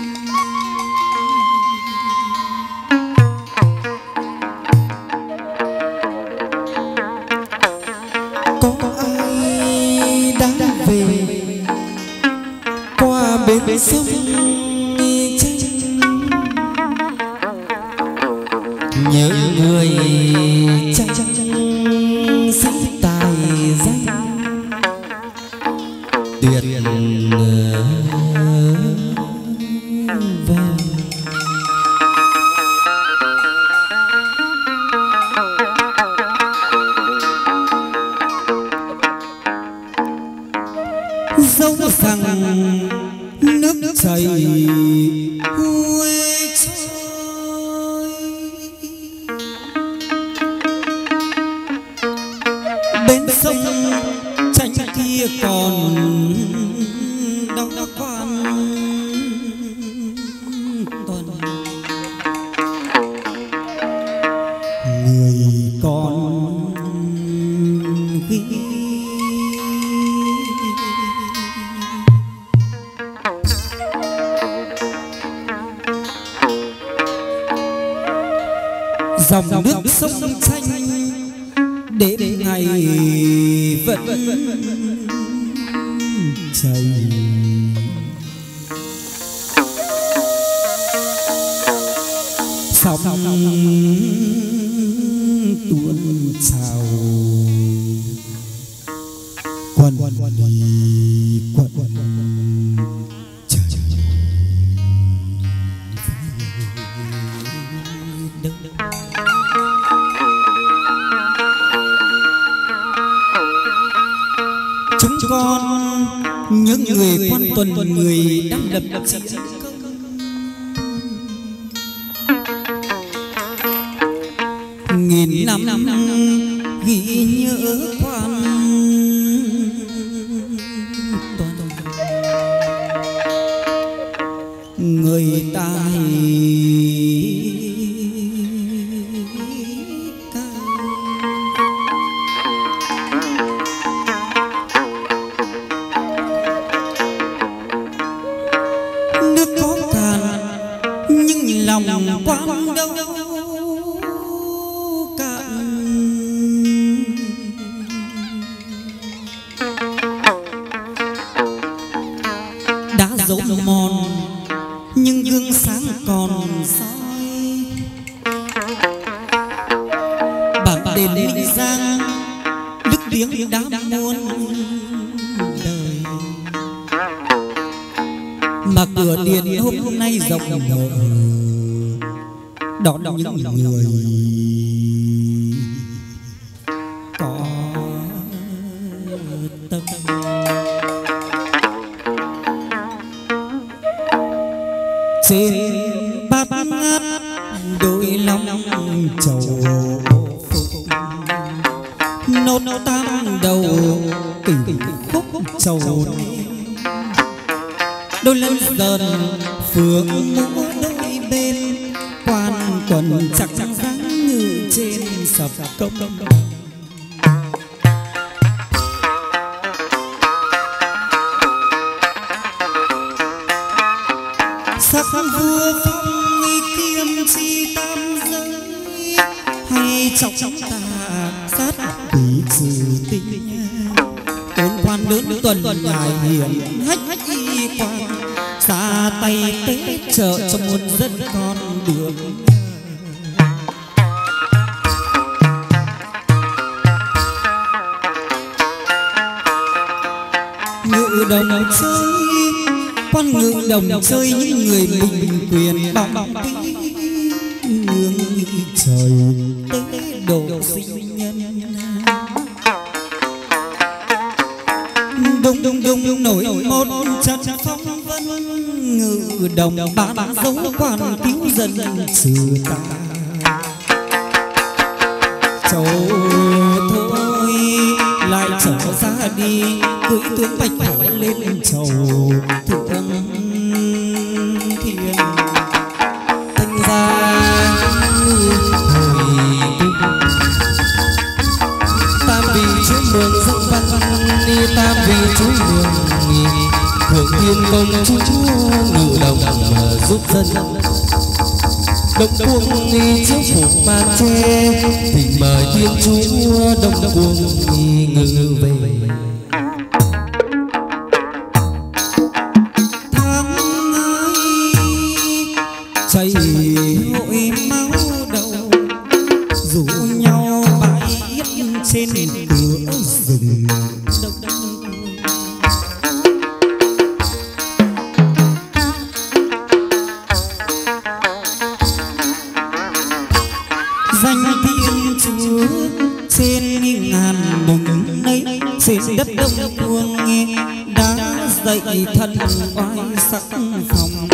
bên sông tranh nhớ người tranh sinh tài danh tuyệt vời dẫu rằng nước chảy huê trôi bên sông tranh kia còn đau quan toàn người còn ghi dòng nước sông tranh để ngày vẫn chảy sóng tuôn trào quần đi quần trời chúng con những người quan tuần người đang lập chiến công nghìn năm ghi nhớ quan tuần người ta lòng quang đâu cạn đã dấu mòn nhưng gương sáng còn soi bản đền Minh Giang đức tiếng đã muôn đời mà cửa điện hôm nay rộng mở đón những người có tâm trên bát ngát đôi lòng trầu phục nốt tam đầu tình khúc trầu đôi lần dần phượng múa đôi bên quan quần chắc chắc dáng ngự trên sập công sắc vua phong nghi kiếm chi tam giới hay chọc chọc tà sát quỷ trừ tình ôn quan hoành lớn tuần ngài hiển hách hách y quang xa tay tế trợ cho muôn dân con được ngự đồng chơi quan ngự đồng chơi những người bình quyền bóng tiếng nương trời tế độ sinh nhân đùng đùng đùng nổi một trận phong vân ngự đồng bán dấu quan cứu dân sự ta châu thôi lại trở ra đi cưỡi tướng bạch hổ lên chầu thượng thiên thành ra hồi tam vị chúa mường dân văn ni tam vị chúa mường thượng thiên công chúa ngự đồng giúp dân đông cuồng nghi chiếu phủ màn che thỉnh mời thiên chúa đông cuồng nghi ngự về tháng ngày chảy hội máu đầu rủ nhau bãi yết trên cửa rừng danh thiên chúa trên ngàn đừng nấy trên đất đông cuồng đã dậy thần oai sắc phòng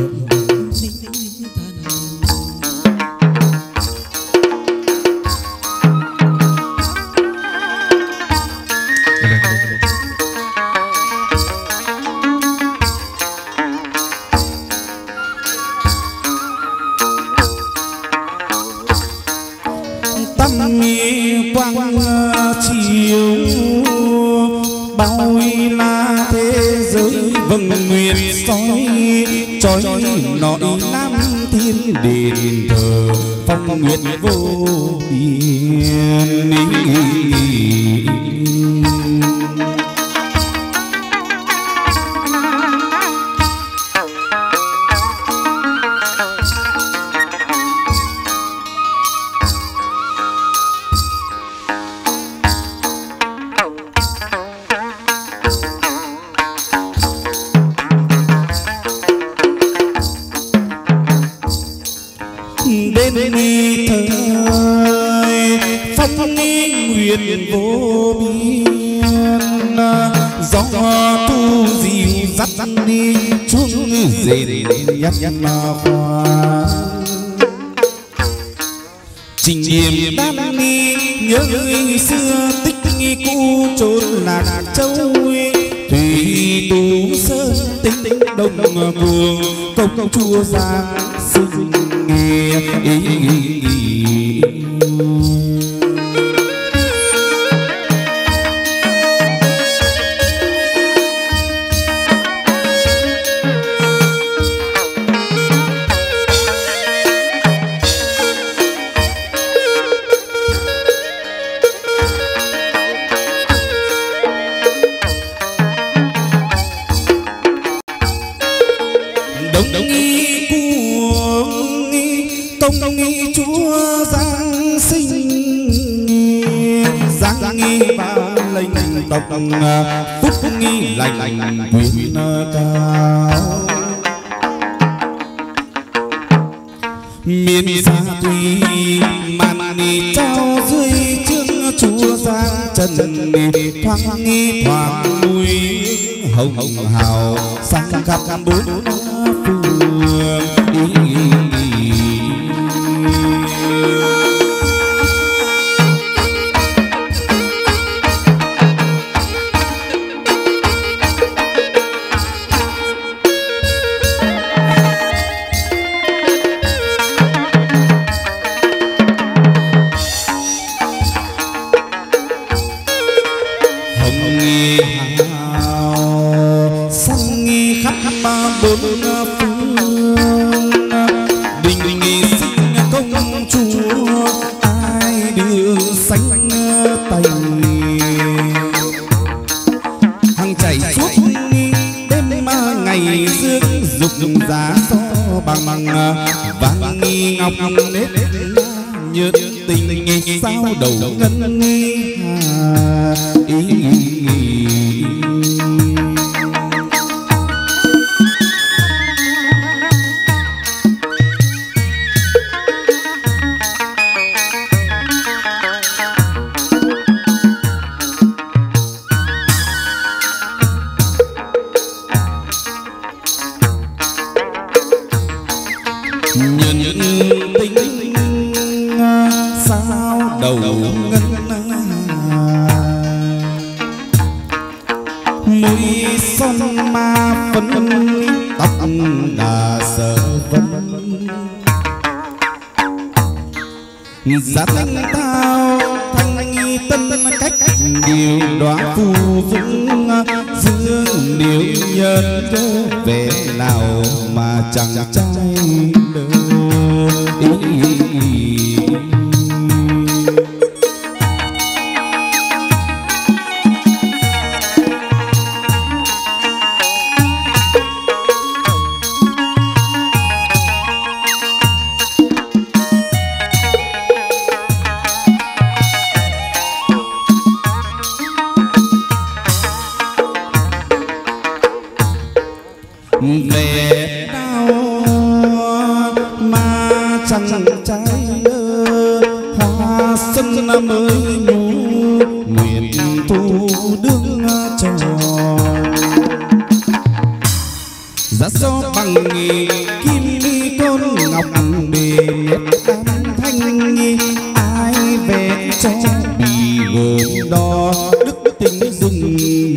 quang chiếu bao la thế giới vầng nguyệt soi chói nọi nam thiên đền thờ phong nguyệt vô biên đến đi thời phong nghi nguyện vô biên gió thu dịu dắt đi chuông rền nhắc nhắc hoa trình điểm đam mi nhớ xưa tích cũ chốn lạc châu thủy tú sơn tinh tinh đông cuồng công chúa giang sinh nghe ý, ý, ý. Công nghi chúa giáng sinh giáng nghi ba lệnh tộc phúc nghi lành quyền cao miền xa tuy màn ni trao dưới chương chúa giáng trần thoáng nghi thoáng núi hồng hào sang khắp bốn phương bốn măng vàng nghi ngọc nết nhớ tình sao đầu ngân nghi giá thanh tao thanh nghi tân cách điều đoá phù dung dương điều nhân về nào mà chẳng trai đâu. Về đâu mà chẳng trái hoa xuân mới nhú nguyện thu đương tròn giá gió bằng nghề kim mi côn ngọc bề nếp âm thanh nghi ai về cho bì gồm đo đức tính rừng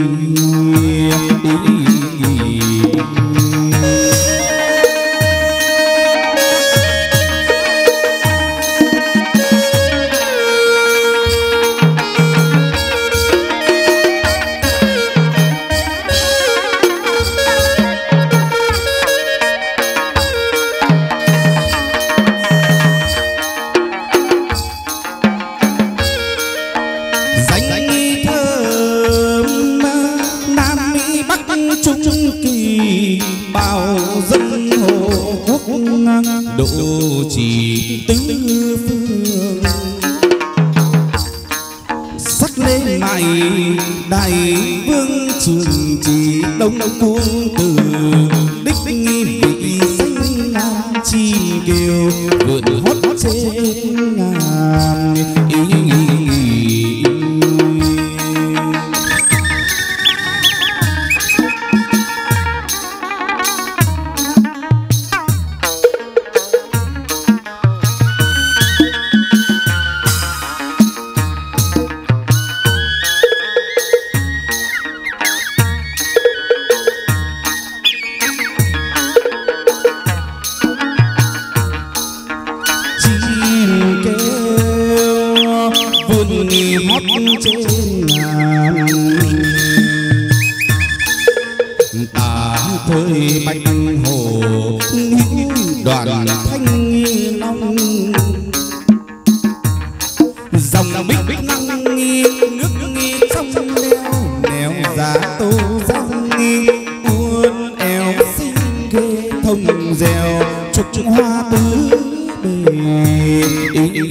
độ chỉ tứ phương sắc lê mày đại vương trường chỉ đông cuông từ đích nghi vị xanh nam chi kêu vượt hót trên ngàn ý. Trên ngàn ta thời bạch hồ đoàn thanh long dòng bích bích năng nghi nước nghi trong leo nèo giá tô giang nghi uốn eo xinh ghê thông reo trục hoa tứ bề.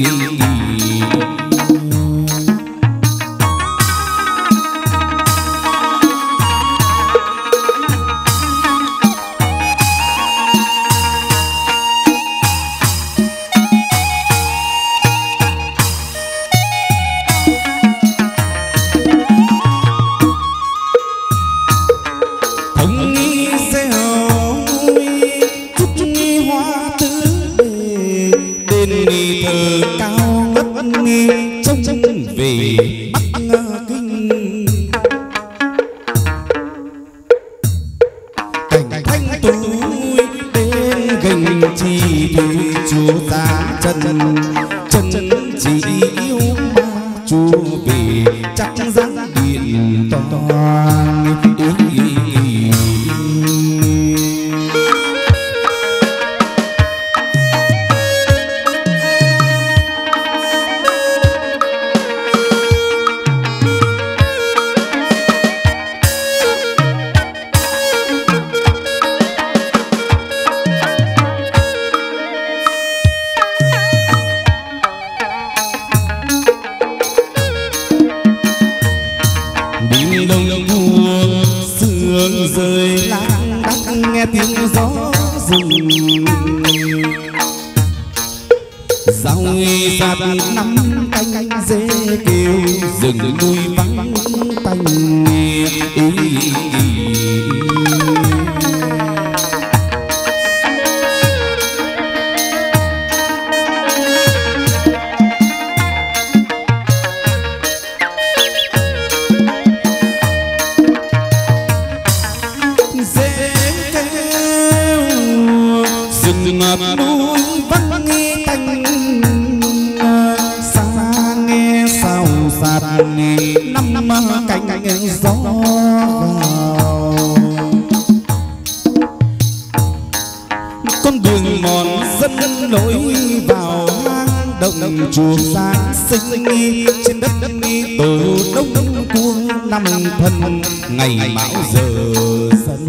Dòng giạt năm canh dê kêu rừng núi vắng tanh ý. Ngọt núi vắng nghe tanh xa nghe sao sạt năm cánh gió vào. Con đường mòn dẫn lối vào hang động chùa Giáng sinh trên đất tổ đông cuông năm thân ngày mão giờ dần.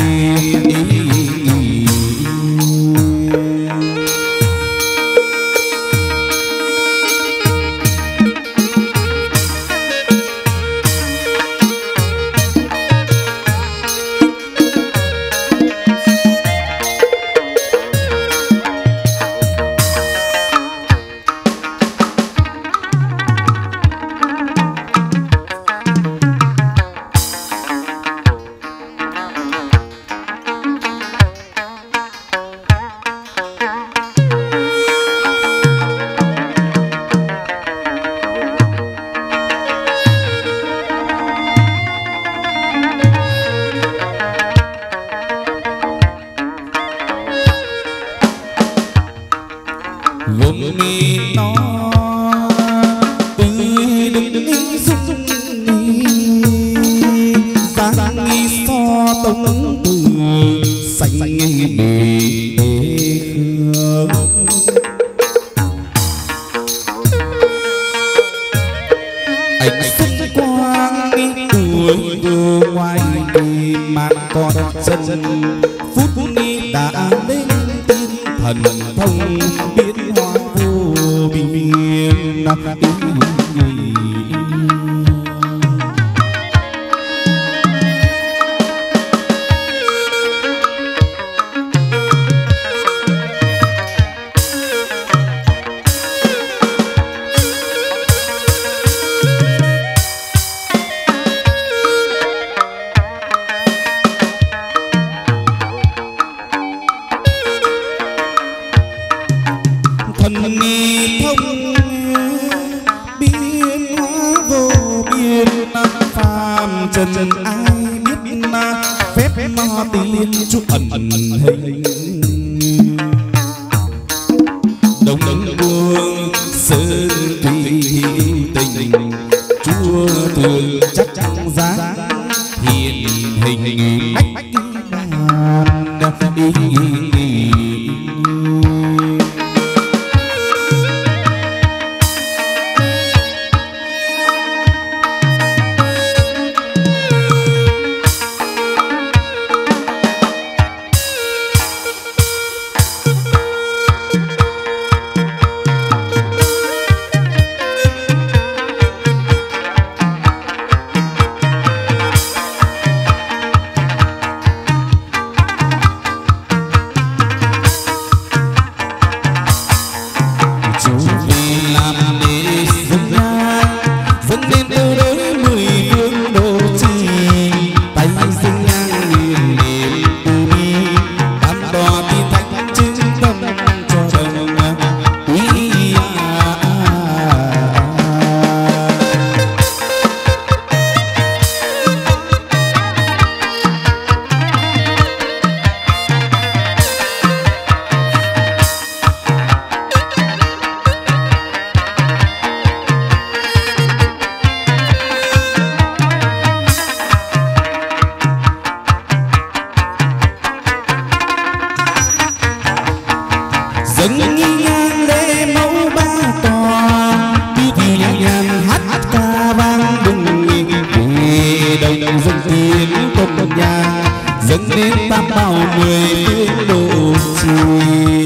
dâng lên tam bảo mười phương độ trì.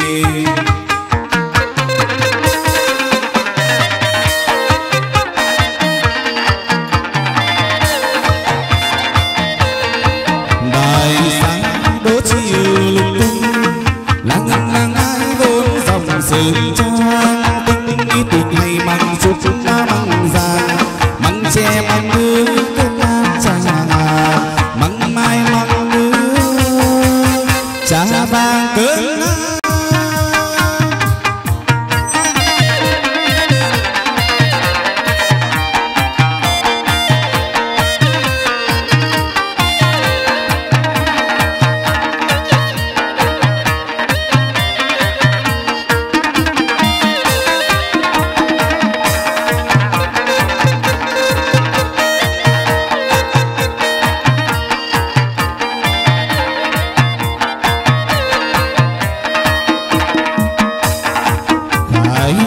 Đại sáng đỗ chiều lục tung, lang ngang ai vốn dòng sương trang.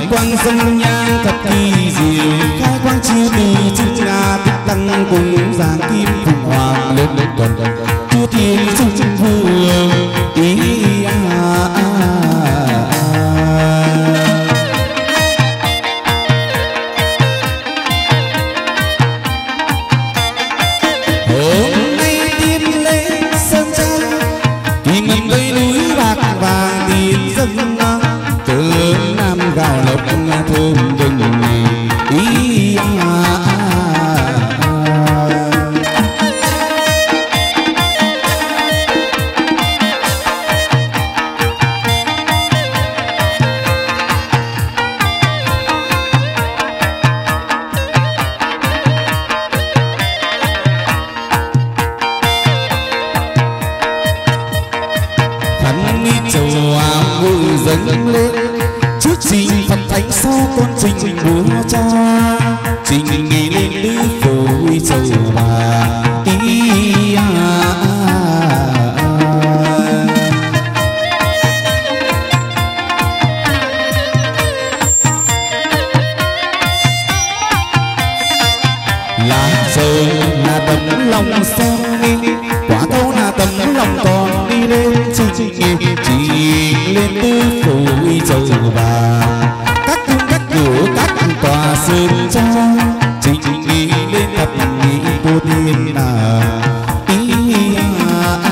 quang dân nhang thật kỳ diệu, khai quang chiếu từ chữ nga tích tăng cùng giang kim phụng hoàng lên lên tuần chúa thiên trung vương ý à, à, hôm nay tiên lên sơn trang thì mình gây núi bạc vàng tiền dân từ nam gạo lộc thơm đừng ý à, dâng lên trước trình Phật thánh sau con trình búa cha trình nghi lên tứ phối châu bà ý à, lá trời là tấm lòng son quả câu là tấm lòng còn đi lên trình trình lên tứ phối châu bà các cung các cửa các tòa sơn trang trình đi lên thập nhị cô thiên là ý à, à,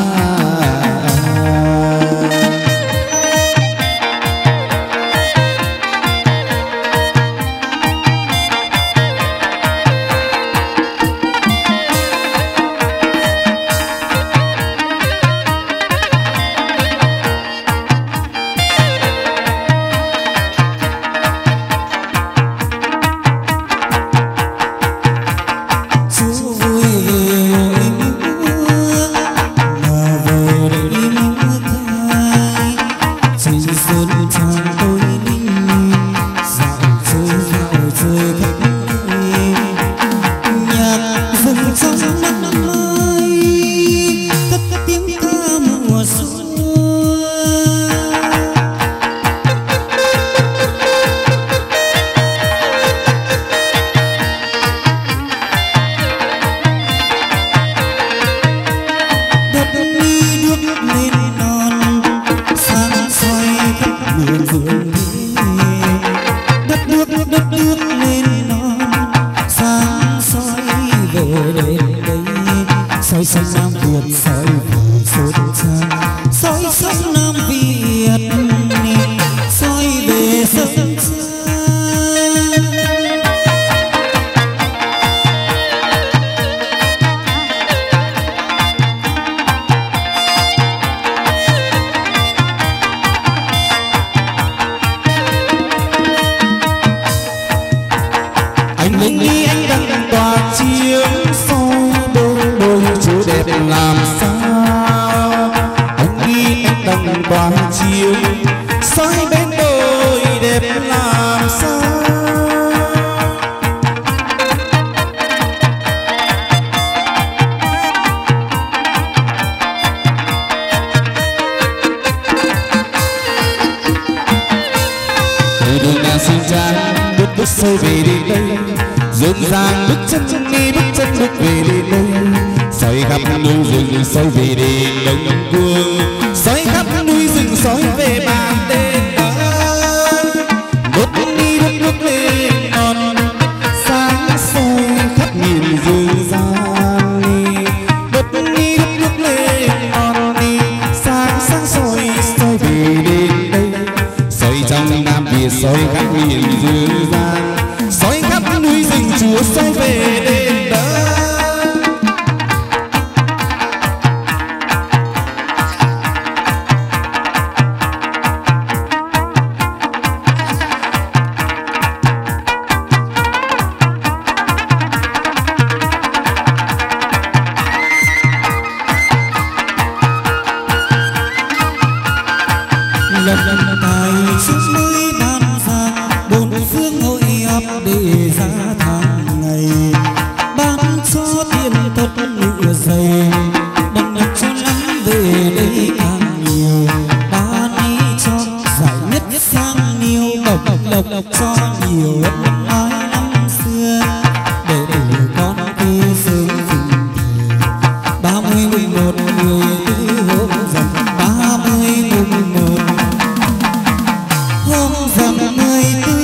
soi về đến đây, rộn ràng bước chân chân đi bước chân bước về đến đây, soi khắp núi rừng soi về đến đông vương, soi khắp núi rừng soi về bàn đền ơi, đốt đi đốt nước lên non sáng soi khắp miền dương gian đi, đốt đi đốt nước lên non đi sáng sáng soi soi về đến đây, soi trong Nam Việt soi khắp miền dương gian, soi khắp núi rừng Chúa soi về đền đó. Lần lần tài xuống núi Nam Giang bốn phương lộc cho nhiều nói năm xưa để đủ con khi sớm dừng ba mươi mùng một người tư hôm rằm ba mươi mùng một hôm rằm mười tư.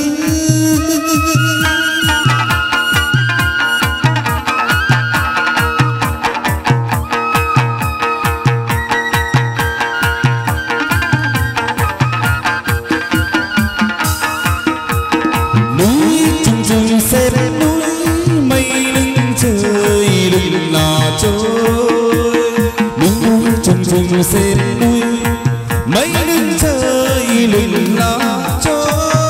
Trùng xếp núi mấy đứng chơi lừng lá trôi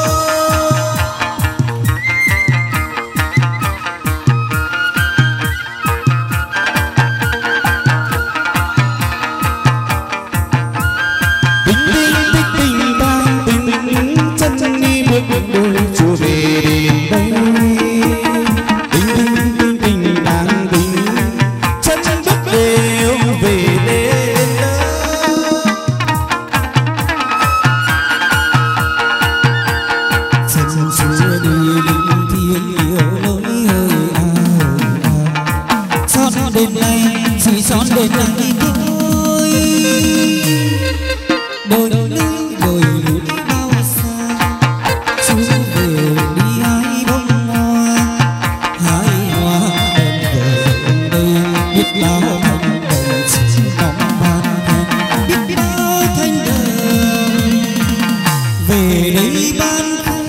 tình tình tích tình đang tình chân chân đi bước đôi chùa về đền đây tình tình tình tình đang tình chân chân bước đều về đêm. Đêm nay chỉ son đêm nay thôi đôi núi đôi núi bao xa chú về đi hái bông hoa hái hoa đèn về đây biết bao thanh đồng chỉ mong ban thanh biết bao thanh đồng về đây ban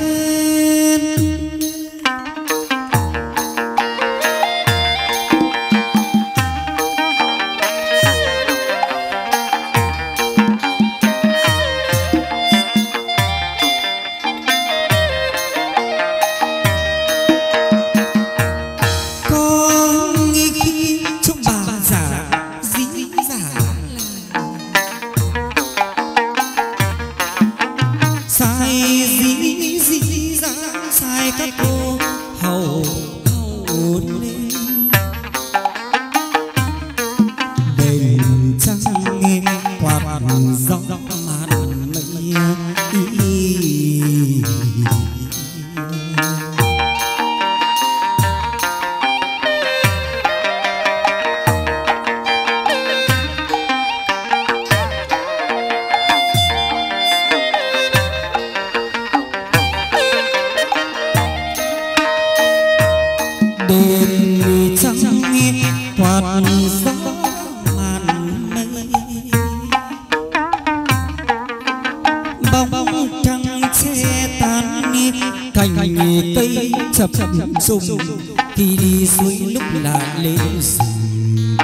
sung khi đi suối lúc lại lên rừng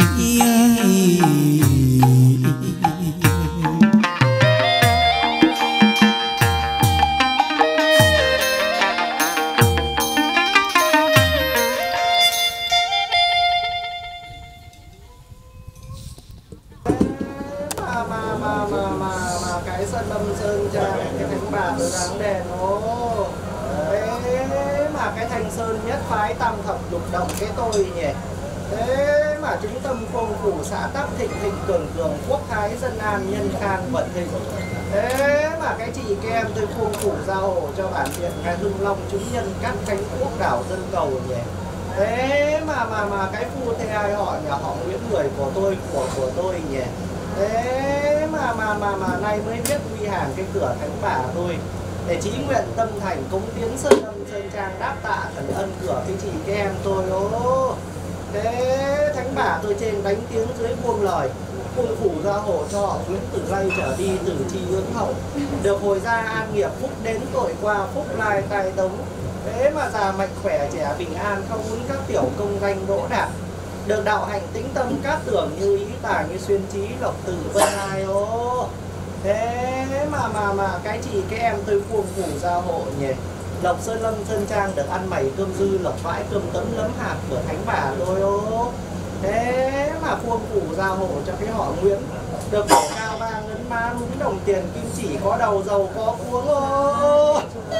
nhân khang vận thịnh. Thế mà cái chị kem tôi khuôn phủ giao hồ cho bản viện ngày Hưng Long chúng nhân cắt cánh quốc đảo dân cầu nhỉ. Thế mà mà mà cái phu thê ai họ nhà họ Nguyễn người của tôi của của tôi nhỉ. Thế mà mà mà mà nay mới biết quy hàng cái cửa thánh bà tôi để chí nguyện tâm thành cống tiến sơn lâm sơn trang đáp tạ thần ân cửa cái chị kem tôi ô. Thế thánh bà tôi trên đánh tiếng dưới buông lời cung phủ gia hộ cho họ Nguyễn từ nay trở đi từ chi hướng hậu được hồi ra an nghiệp phúc đến tội qua phúc lai tài tống. Thế mà già mạnh khỏe trẻ bình an không muốn các tiểu công danh đỗ đạt được đạo hành tĩnh tâm cát tưởng như ý tài như xuyên trí lộc tử vân ai ô. Thế mà mà mà cái chị cái em tôi cuồng phủ gia hộ nhỉ. Lộc Sơn Lâm Sơn Trang được ăn mày cơm dư lộc vãi cơm tấm lấm hạt của thánh bà đôi ô. Thế mà khuôn phủ gia hộ cho cái họ Nguyễn được cổ cao ba ngấn má đúng đồng tiền kim chỉ có đầu giàu có cuống ô.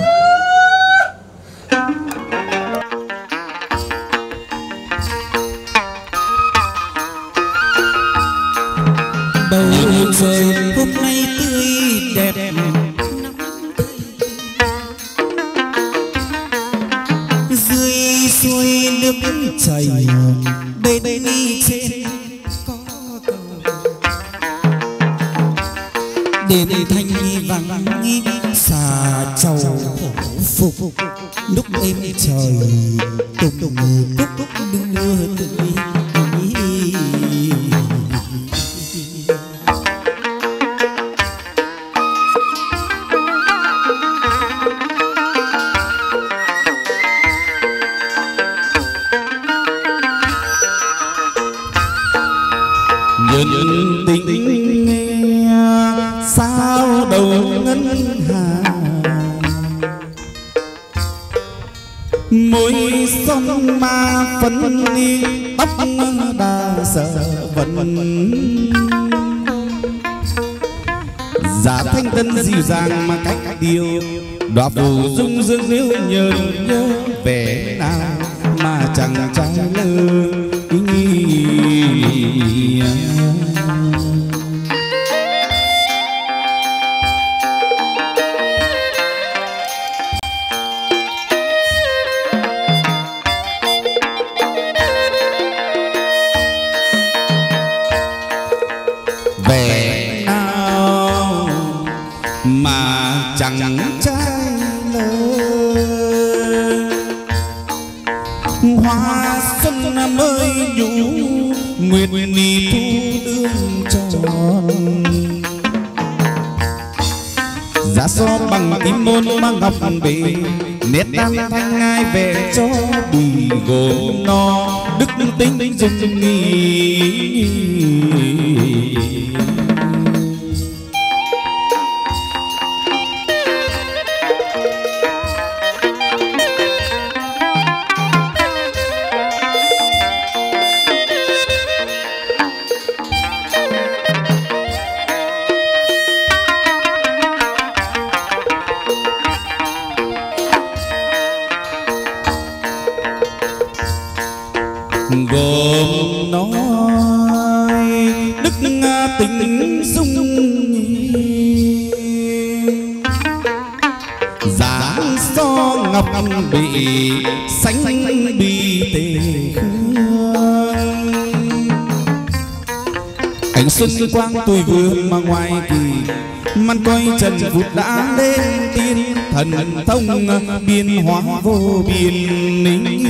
bầu trời hôm nay tươi đẹp xuôi nước chảy bên đi trên có cầu đêm thanh vắng xà trầu phục lúc êm trời tùng tùng cúc cúc đưa tươi nhân tình nghe sao đầu ngân hà môi son ma phấn đi tóc đa sợ vẫn giá thanh tân dịu dàng mà cách điều đọa phù dung dương nếu nhớ nhớ vẻ nào mà chẳng trái lơ vẻ nào mà chẳng trái lời hoa xuân mới nhũ nguyệt ni thu đương tròn giá so bằng kim môn mang ngọc bể nét đan thanh ngai về cho bùi gồm no đức tính dung nghi gồm nói đức tình dung giá so ngọc bị sánh bi tề khương ánh xuân quang tuổi vương mà ngoài kỳ man coi trần vụt đã lên tiên thần thông biên hóa vô biên ninh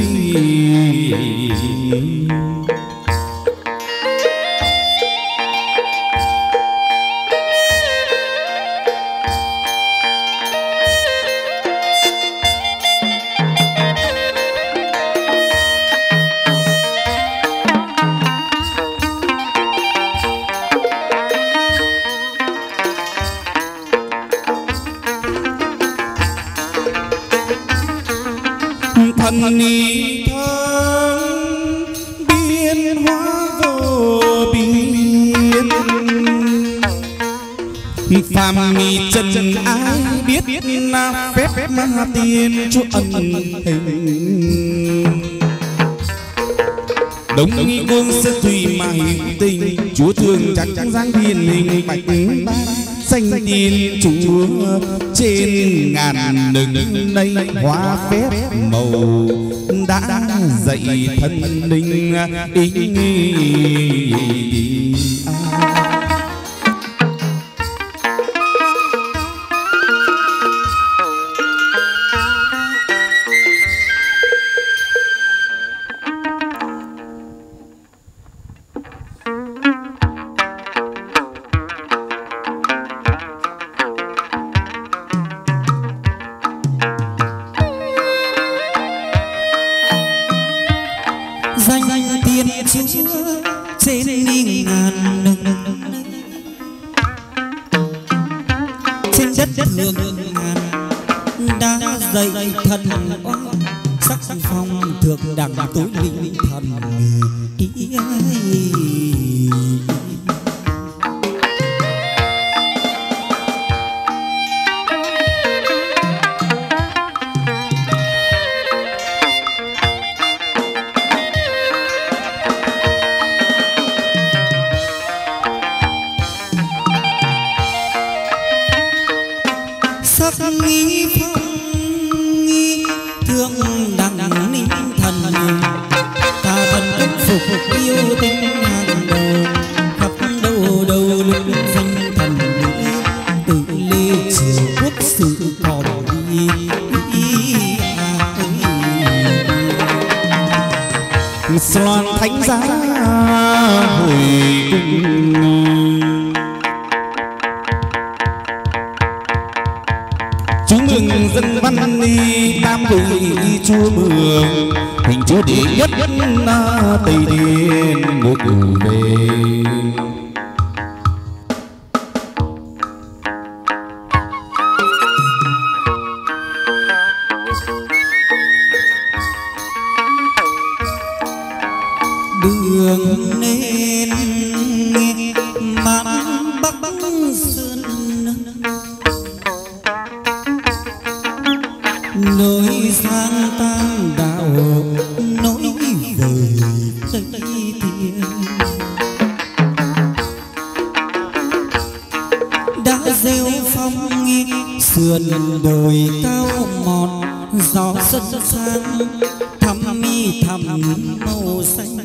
thần ni thân biên hóa vô biên phàm mi chân ai biết là phép ma tiên chúa ân hình đống nghi vương sẽ tùy mà hiện tình chúa thương chắc dáng thiên hình bạch ban xanh tiên chúa trên ngàn đừng đây hóa phép màu đã dạy thân linh ý danh tiên chúa trên ngàn nâng trên đất thường ngàn đã dạy thần oai sắc phong thượng đẳng tối linh thần ý sắc nghi phong nghi thương đẳng ninh thần phục yêu tinh hàng đầu khắp đâu đâu lưng danh thần tự lê triều quốc sự còn đi Loan thánh giá hồi cung chúng mừng dân văn đi tam vị chúa mường hình chúa đệ nhất Tây Điền ngục về đường nên mạn bắc sơn nối sang tam đạo nối về Tây Thiên đã gieo phong sườn đồi cao mòn gió xuân sang thắm mi thắm màu xanh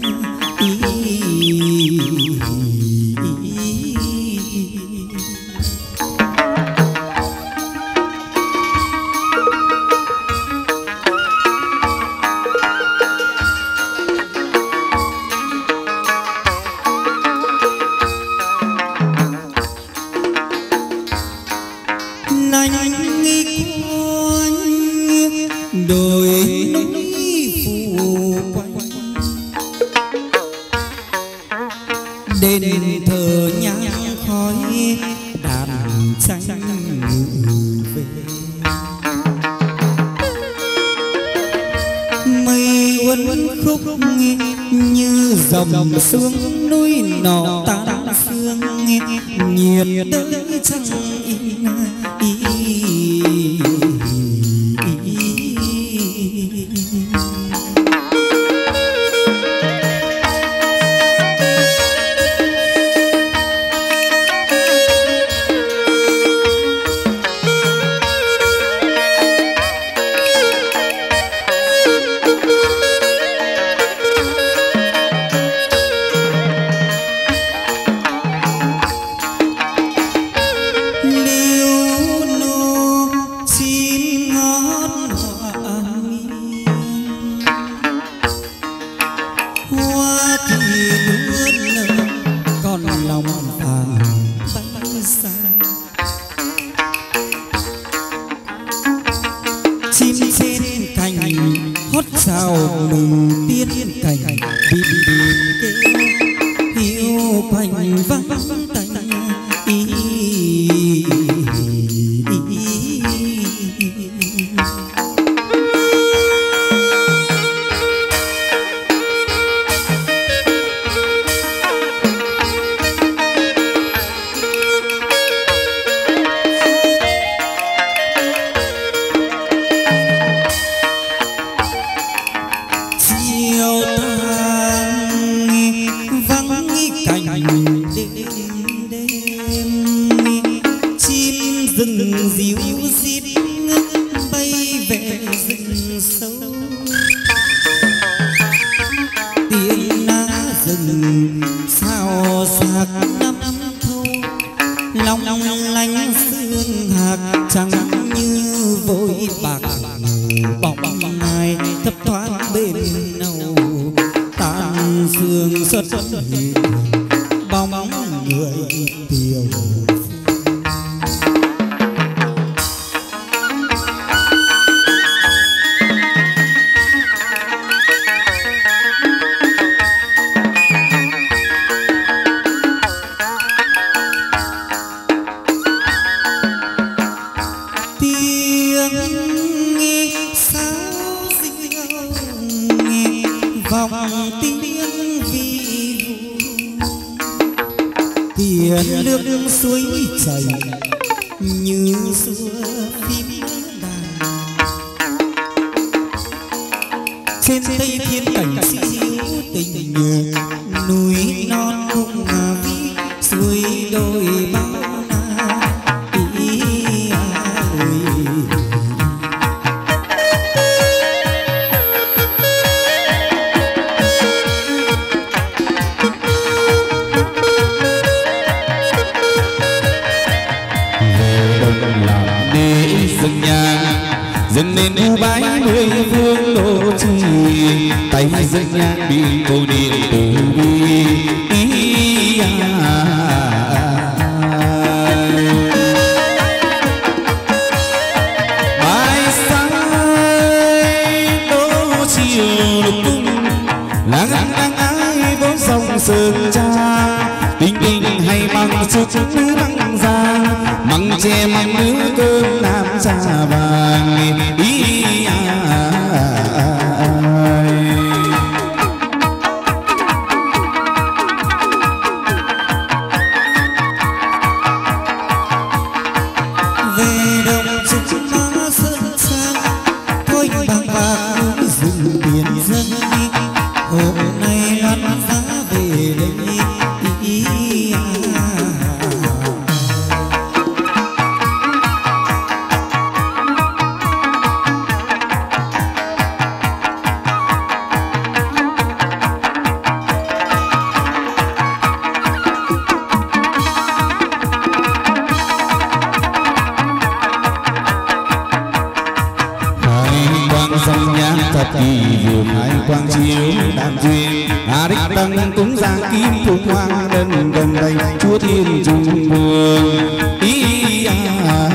đền thờ nhang khói đàn tranh ngự về mây uốn khúc như dòng sương núi nọ tan sương nhiệt đới trăng in sao mừng tiên cảnh bìm bìm kêu hiu quanh vắng tanh ý, ý, ý, ý. Rừng díu dít bay về rừng sâu tiếng lá rừng sao sạc năm thâu long long lanh sương hạc trắng như vội bạc bóng ai thấp thoáng bên nào tàn sương xuất hiện bóng người tiêu vòng tiếng vi tiền nước suối chảy như xưa phim đàn trên tây thiên cảnh siêu tình núi non hùng vĩ suối đôi bao dâng lên u bái mười phương độ trì, tay dâng nhang bị cầu điện từ bi. Bài sáng đô chiều lục cung, là ngang ngang ái vốn sông sơn cha, tình tình hay bằng chút nữ băng giang, măng tre măng nữ cơm nam trà vàng. Ý ai về đồng trúc má sơn sang, thôi bằng bạc núi rừng tiền dân đi, hôm nay loan giá về đây. kỳ vừa hai quang chiếu đàn duyên a đích tăng cúng giang kim phụng hoàng đơn gần đây chúa thiên trung vương ý ai.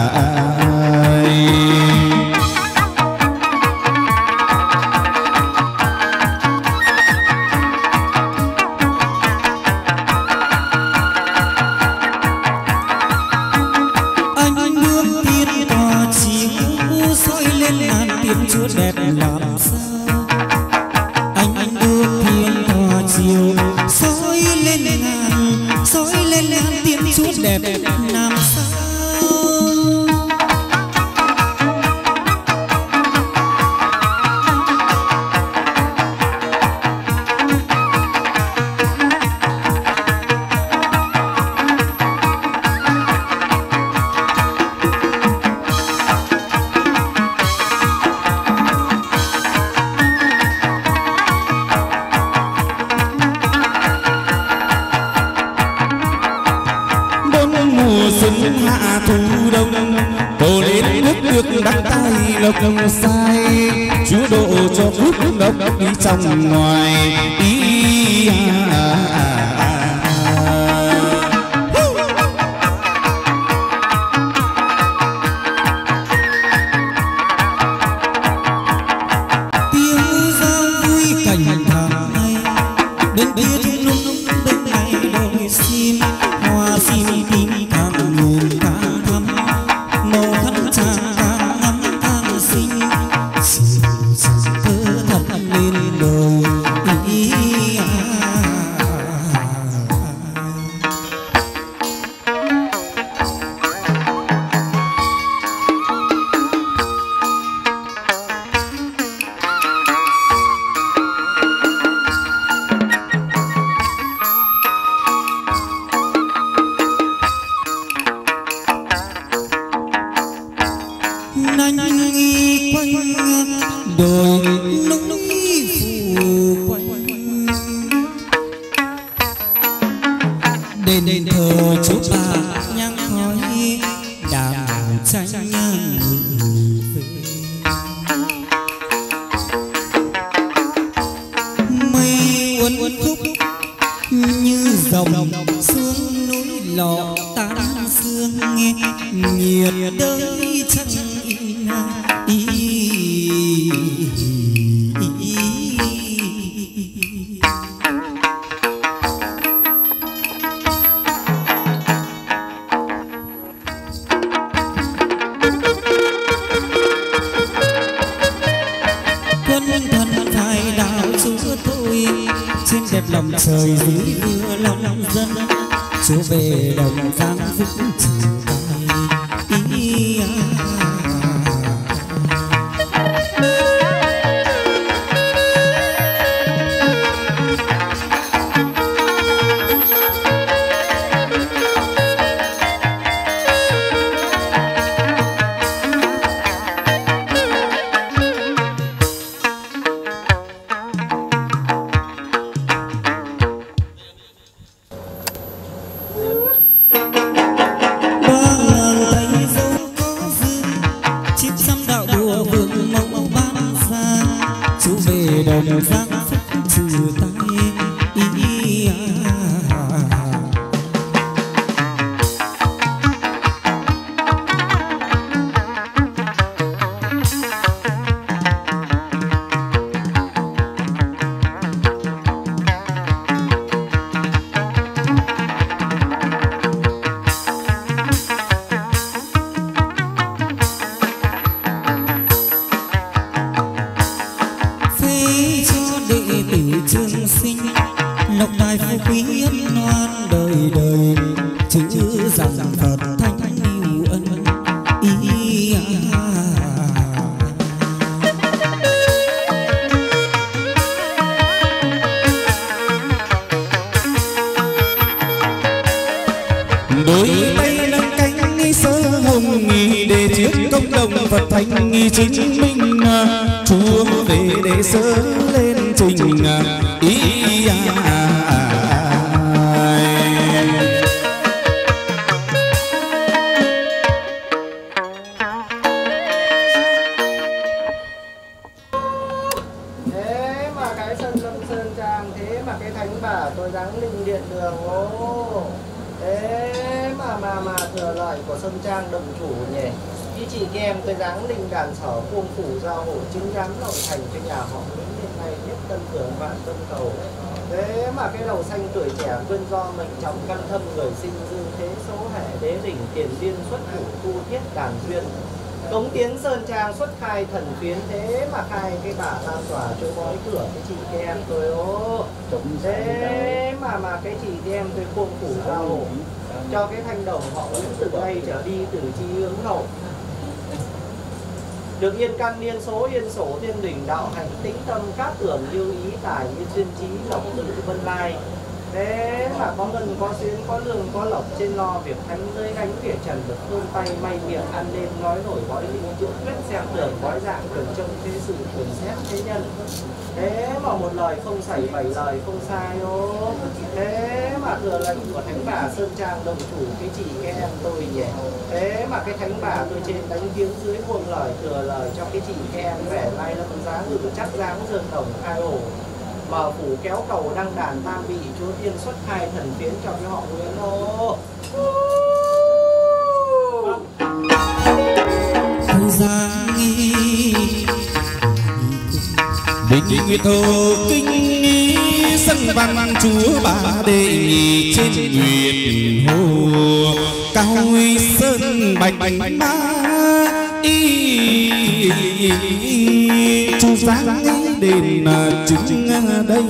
Chúa đẹp làm sao anh anh đưa thiên hòa chiều soi lên ngàn soi lên ngàn tiếng Chúa đẹp làm sao. Hạ thu đông cầu đến nước được đắc tay lộc say Chúa độ cho phúc lộc đi trong ngoài ý à, à, à. Tiếng giao vui cảnh thang này bên kia nung bên này đôi xin hoa xin tim càng nguồn càng thắm màu thân chàng càng ngắm càng xinh xinh xinh thơ thật lên đời ý à. Nanh nghi quanh đồi núi phủ quanh đền đền thờ Chúa Bà nhang khói đàm tranh người về mây uốn uốn khúc như dòng xuống núi lọ tan sương nghe nhiệt đới chân ý, ý, ý, ý. Quân thần phải đạo Chúa tôi trên đẹp lòng trời dưới mưa lòng dân Chúa về đồng giang phúc trường tay ý à. lộc tài phú quý ân oan đời đời chữ rằng Phật thanh lưu ân ý à. Đôi tay nâng cánh nghi sơ hồng nghi để chiếc công đồng Phật thánh nghi chứng minh Chúa về để sớm lên trình ý à. Thế mà cái sân Lâm Sơn Trang, thế mà cái thánh bà tôi dáng linh điện đường ô. Thế mà mà mà thừa lợi của Sơn Trang đồng chủ nhỉ. Khi chị kem tôi dáng linh đàn sở cuồng phủ giao hộ chứng giám lậu thành cho nhà họ Nguyễn hiện nay nhất tân tưởng vạn tân cầu. Thế mà cái đầu xanh tuổi trẻ vươn do mệnh trọng căn thâm người sinh dương thế số hệ đế đỉnh tiền viên xuất thủ tu thiết đàn duyên. Cống tiến Sơn Trang xuất khai thần phiến, thế mà khai cái bà lan tỏa chỗ bói cửa cái chị cái em tôi ô. Thế mà mà cái chị cái em tôi khuôn phủ giao hộ cho cái thanh đồng họ vẫn từ đây trở đi từ chi hướng hậu. Được yên căn niên số yên sổ thiên đỉnh đạo hành tĩnh tâm cát tưởng lưu ý tài như duyên trí lộc tự vân lai. Thế mà có ngân có xuyến có lương có lộc trên lo việc thánh dưới gánh việc trần được thương tay may miệng ăn đêm nói nổi bói linh chữ quyết xem tưởng bói dạng tưởng trông thế sự tưởng xét thế nhân. Thế mà một lời không xảy bảy lời không sai ô. Thế mà thừa lệnh của thánh bà Sơn Trang đồng chủ cái chị cái em tôi nhỉ. Thế mà cái thánh bà tôi trên đánh tiếng dưới buông lời thừa lời cho cái chị cái em vẻ lai lâm giá ngự chắc dáng dường đồng khai ổ. Mở phủ kéo cầu đăng đàn tam vị chúa tiên xuất khai thần phiến cho cái họ Nguyễn ô. Thời gian nghi Định Nguyệt Thổ Kinh sân văn chúa bà đề nghị trên Nguyệt Hồ cao sơn bạch bạch ma y chú sáng đền chứng đây.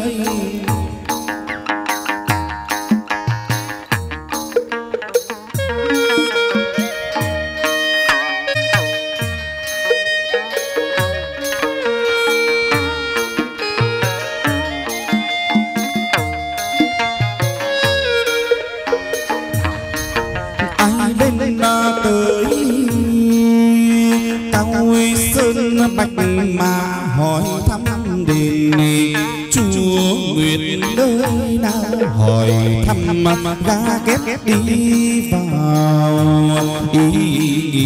Ai bên tới cao sơn bạch mà hỏi thăm đền chúa nguyện nơi nào, hỏi thăm ga kép đi vào ý.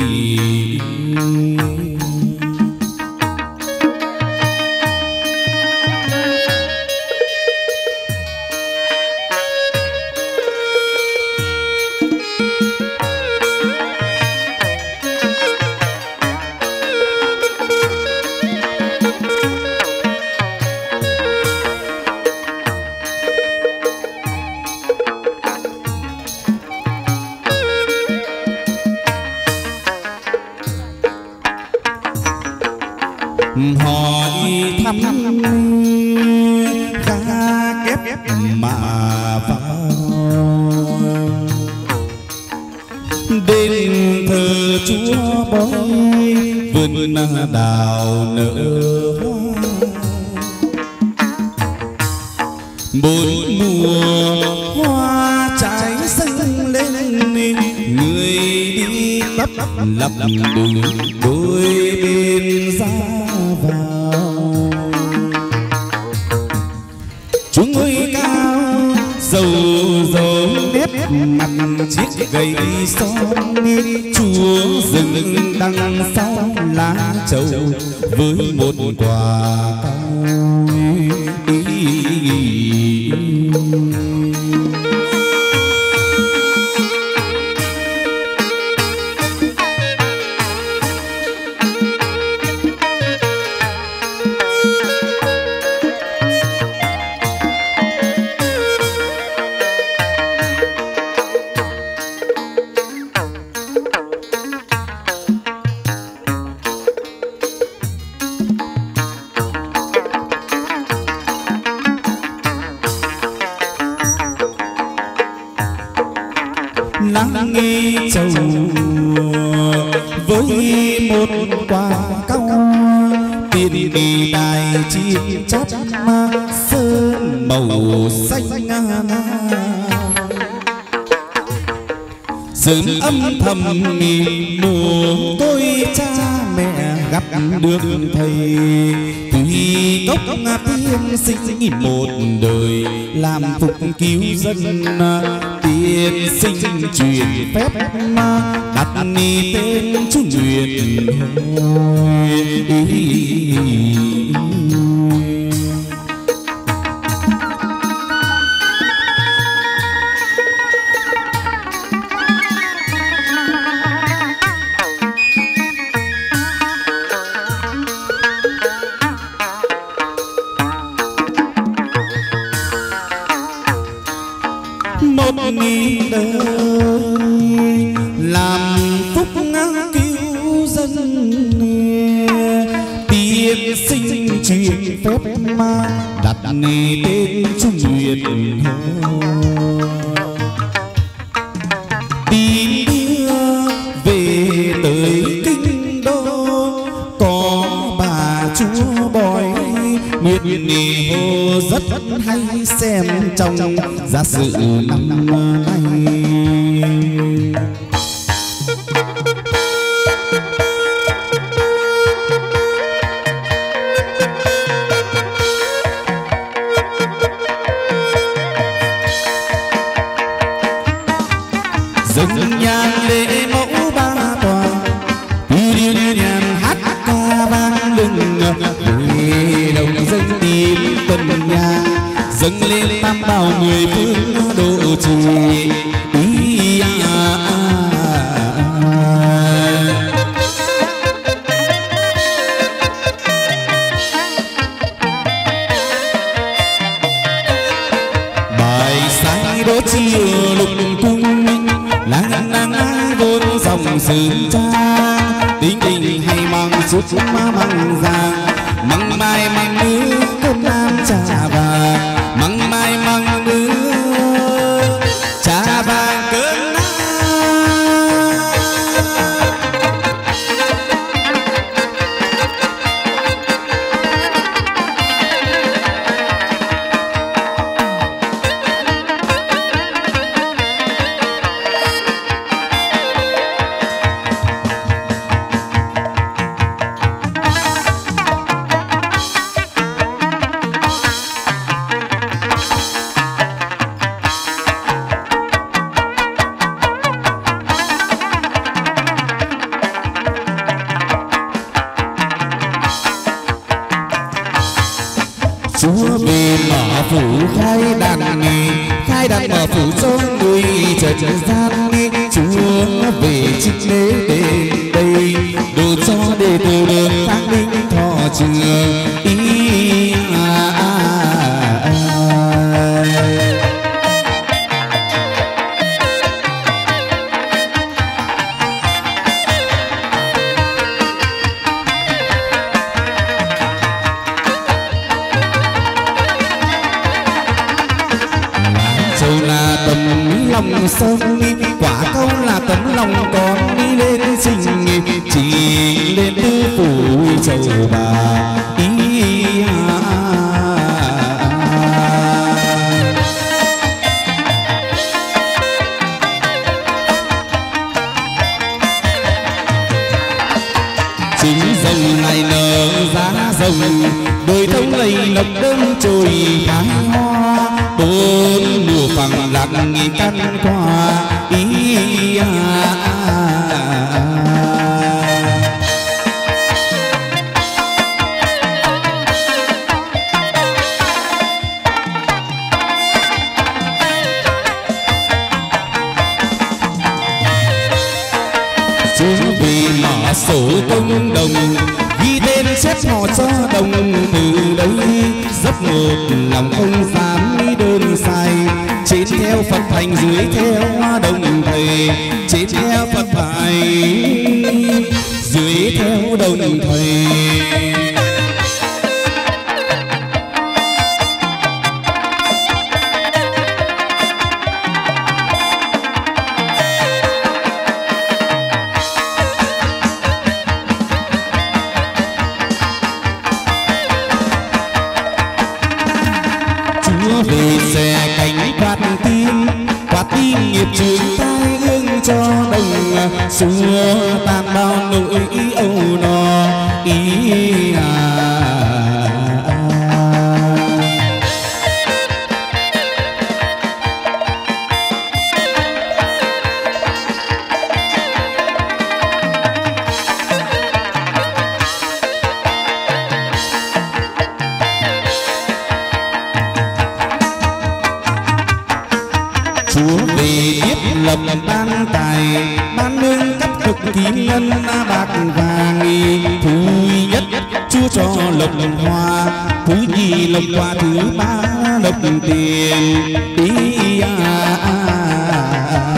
Hỏi thăm ga kép mà vào đền thờ chúa bói vườn đào nở hoa. Bốn mùa hoa trái xanh lên, người đi tấp lập đường đôi bên ra vào. Chúng ngôi cao dầu dầu nếp mặt chiếc gầy son, chúa rừng đằng sau lá trầu với một quả cao ý. nghi trầu với một quả cao tiền kỳ đài chim chát sơn màu xanh sớm âm thầm mồ côi cha mẹ gặp được thầy tuy cốc tiên sinh một đời làm phục cứu dân tiên sinh truyền phép đặt tên chú Nguyệt nghi đời làm phúc cứu dân tiên sinh truyền phép ma đặt tên chú Nguyệt tin đưa về tới kinh đô có bà chúa bói Nguyệt Hồ rất hay xem trong gia sự năm nay. Dâng nhang lễ mẫu ba tòa điên nhàn hát ca vang lừng người đồng dân tìm tuần nhà dâng lên tam bảo mười phương độ trì ý à, à, à. Bài sáng đỗ chiều lục cung lang lang ai vốn dòng sử cha tính tình hay mang chút má măng giang măng mai măng nước cơm nam trà vàng măng mai măng nước trà vàng cơm nam. Chúa về mở phủ khai đàn khai đàn mở phủ cho người trần gian Chúa về trích lễ đến đây đồ cho đệ tử được kháng minh thọ trường ý à, à, à, à. Lòng sông quả câu là tấm lòng con đi lên trình chỉ lên tư phủ chầu bà ý à, à, à. Chính dòng này nở giá rồng đôi thông lầy lộc đơn trồi tháng hoa bốn mùa phẳng lặng căn qua ý à, à, à. Chúa vì mở sổ công đồng ghi tên xếp họ cho đồng từ đây dốc một lòng không dám đơn sai trên theo Phật thành dưới theo đồng thầy trên theo Phật thành dưới theo đồng thầy. xòe cánh quạt tim, quạt tim nghiệp trường tai ương cho đồng xua tan bao nỗi âu no ý à. Lập ban tài ban lương cấp cực kim ngân bạc vàng, thứ nhất Chúa cho lộc hoa, thứ nhì lộc hoa, thứ ba lộc tiền ý à, à, à.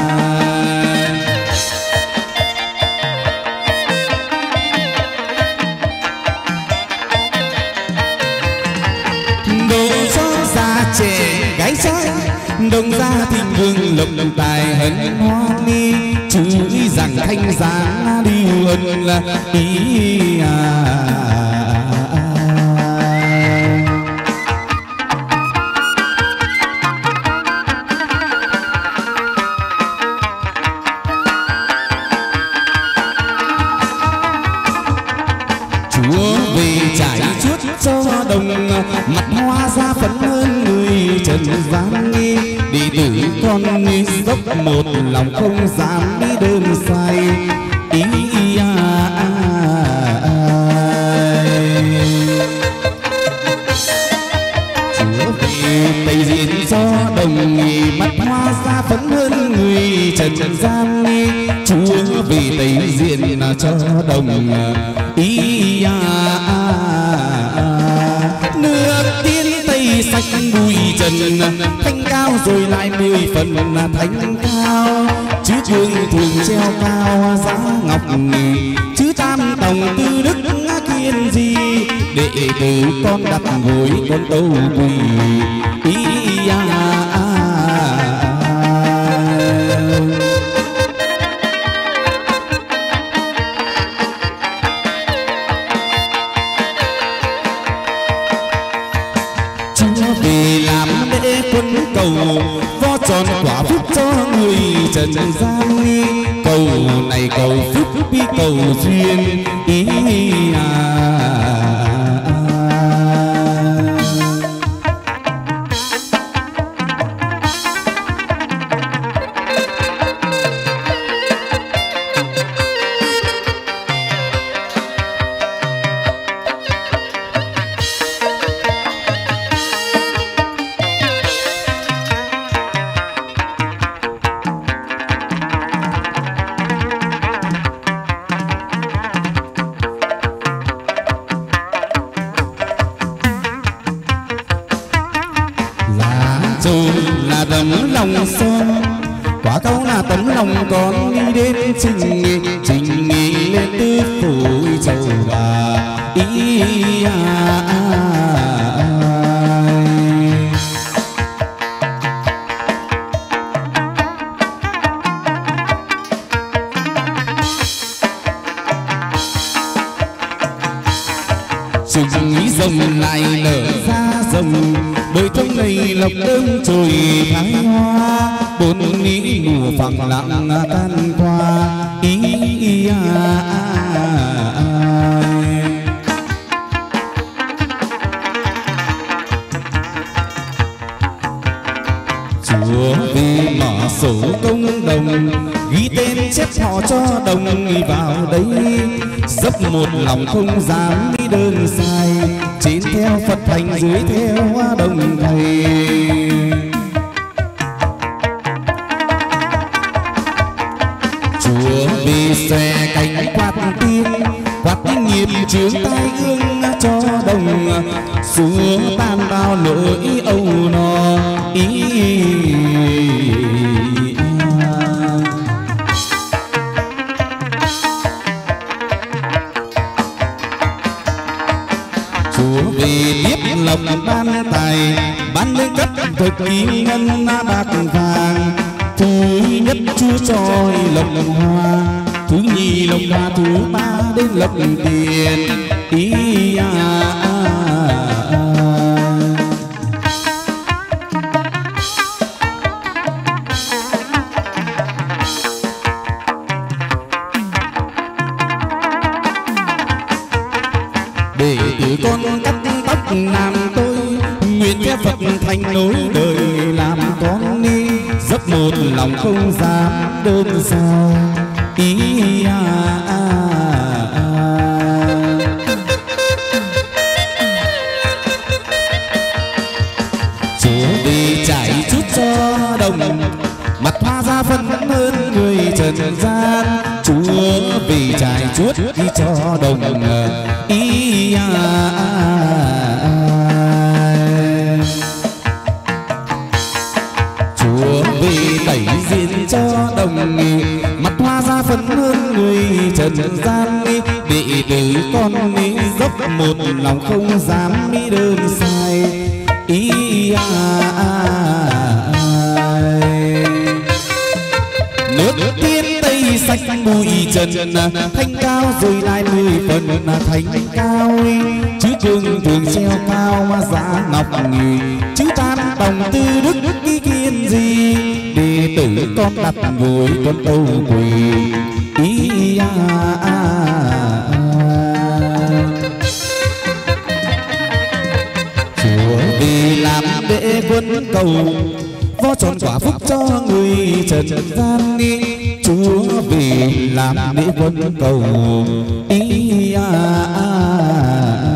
Đồ cho già trẻ gái trai đồng gia thịnh vương lộc tài hân hoan mi, chú ý rằng thanh giá đi ơn là ý à, à, à. Chúa về trải chuốt cho đồng, mặt hoa ra phấn hơn người trần gian nghi. Đi tử con đi dốc một lòng không dám đi đơn sai ý à, à, à. Chúa về Tây Diễn cho đồng nghỉ, mắt hoa ra phấn hơn người trần gian nghi. Chúa về Tây Diễn cho đồng ý à, à, à. Nước tiên Tây sạch bụi trần, thanh cao rồi lại mười phần thanh cao. Chứ trường thường treo cao giá ngọc, chứ tam tổng tư đức kiên gì. Đệ tử con đặt gối con tâu quỳ ý à, à, à. Vó tròn quả phúc cho người trần gian nghi, cầu này cầu phúc bi cầu duyên ý à, à, à. Tấm lòng son quả câu là tấm lòng con đi đến trình nghị, trình nghị lên tư phủ châu bà ý à, à, à. Trình nghĩ rồng lại nở ra rồng, bởi trong này lộc đơm trồi thái hoa. Bốn nghĩ mùa phẳng lặng tan qua ý à, à, à. Chúa về mở sổ công đồng, ghi tên chép họ cho đồng vào đây. Dốc một lòng không dám đi đơn sai, trên theo Phật thành dưới theo đồng thầy. Chúa vì xòe cánh quạt tiên, quạt tiên nghiệp chướng tai ương cho đồng, xua tan bao nỗi âu no ý. Chúa về tiếp lộc ban tài, ban lên cấp thực kim ngân bạc vàng. Thứ nhất Chúa cho lộc hoa, thứ nhì lộc hoa, thứ ba đến lộc tiền ý à, à, à. để từ con cắt tóc làm tôi nguyện theo Phật thành nối đời làm con đi dốc một lòng không dám đơn sao ý à, à, à. Chúa vì chạy chút cho đồng mặt hoa ra phân hơn người trần gian. Chúa vì chạy chuốt đi cho đồng ý à, à, à. Chúa vì tẩy diện cho đồng mặt hoa ra phân hơn người trần gian. Đệ tử con mi dốc một lòng không dám mi đơn sai ý à, à, à. Nước tiên tây xanh bụi trần thanh cao rồi lại mười phần thành cao. Chứ trường thường treo cao mà giá ngọc nghỉ chứ tan đồng tư đức ý kiến gì. Đệ tử con đặt ngồi con tâu quỳ ý à, à, à. Chúa vì làm đệ quân cầu vó tròn quả phúc cho người trần gian đi. Chúa vì làm đệ quân cầu ý à, à, à.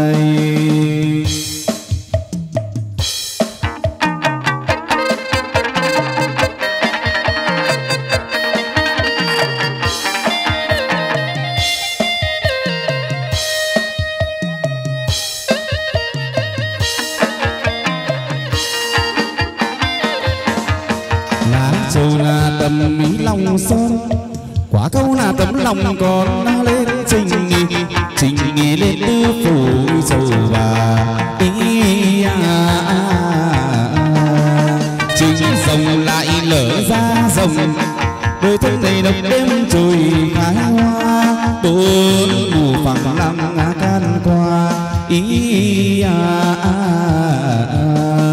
Tầm mỹ lòng son quả câu là tấm lòng còn nó lên trình nghị trình nghị lên tư phủ dầu và ý à, à, à. Trình rồng lại lở ra rồng đôi thân này độc đêm trời khai hoa bốn mù phẳng lăng ngã can qua ý à, à, à.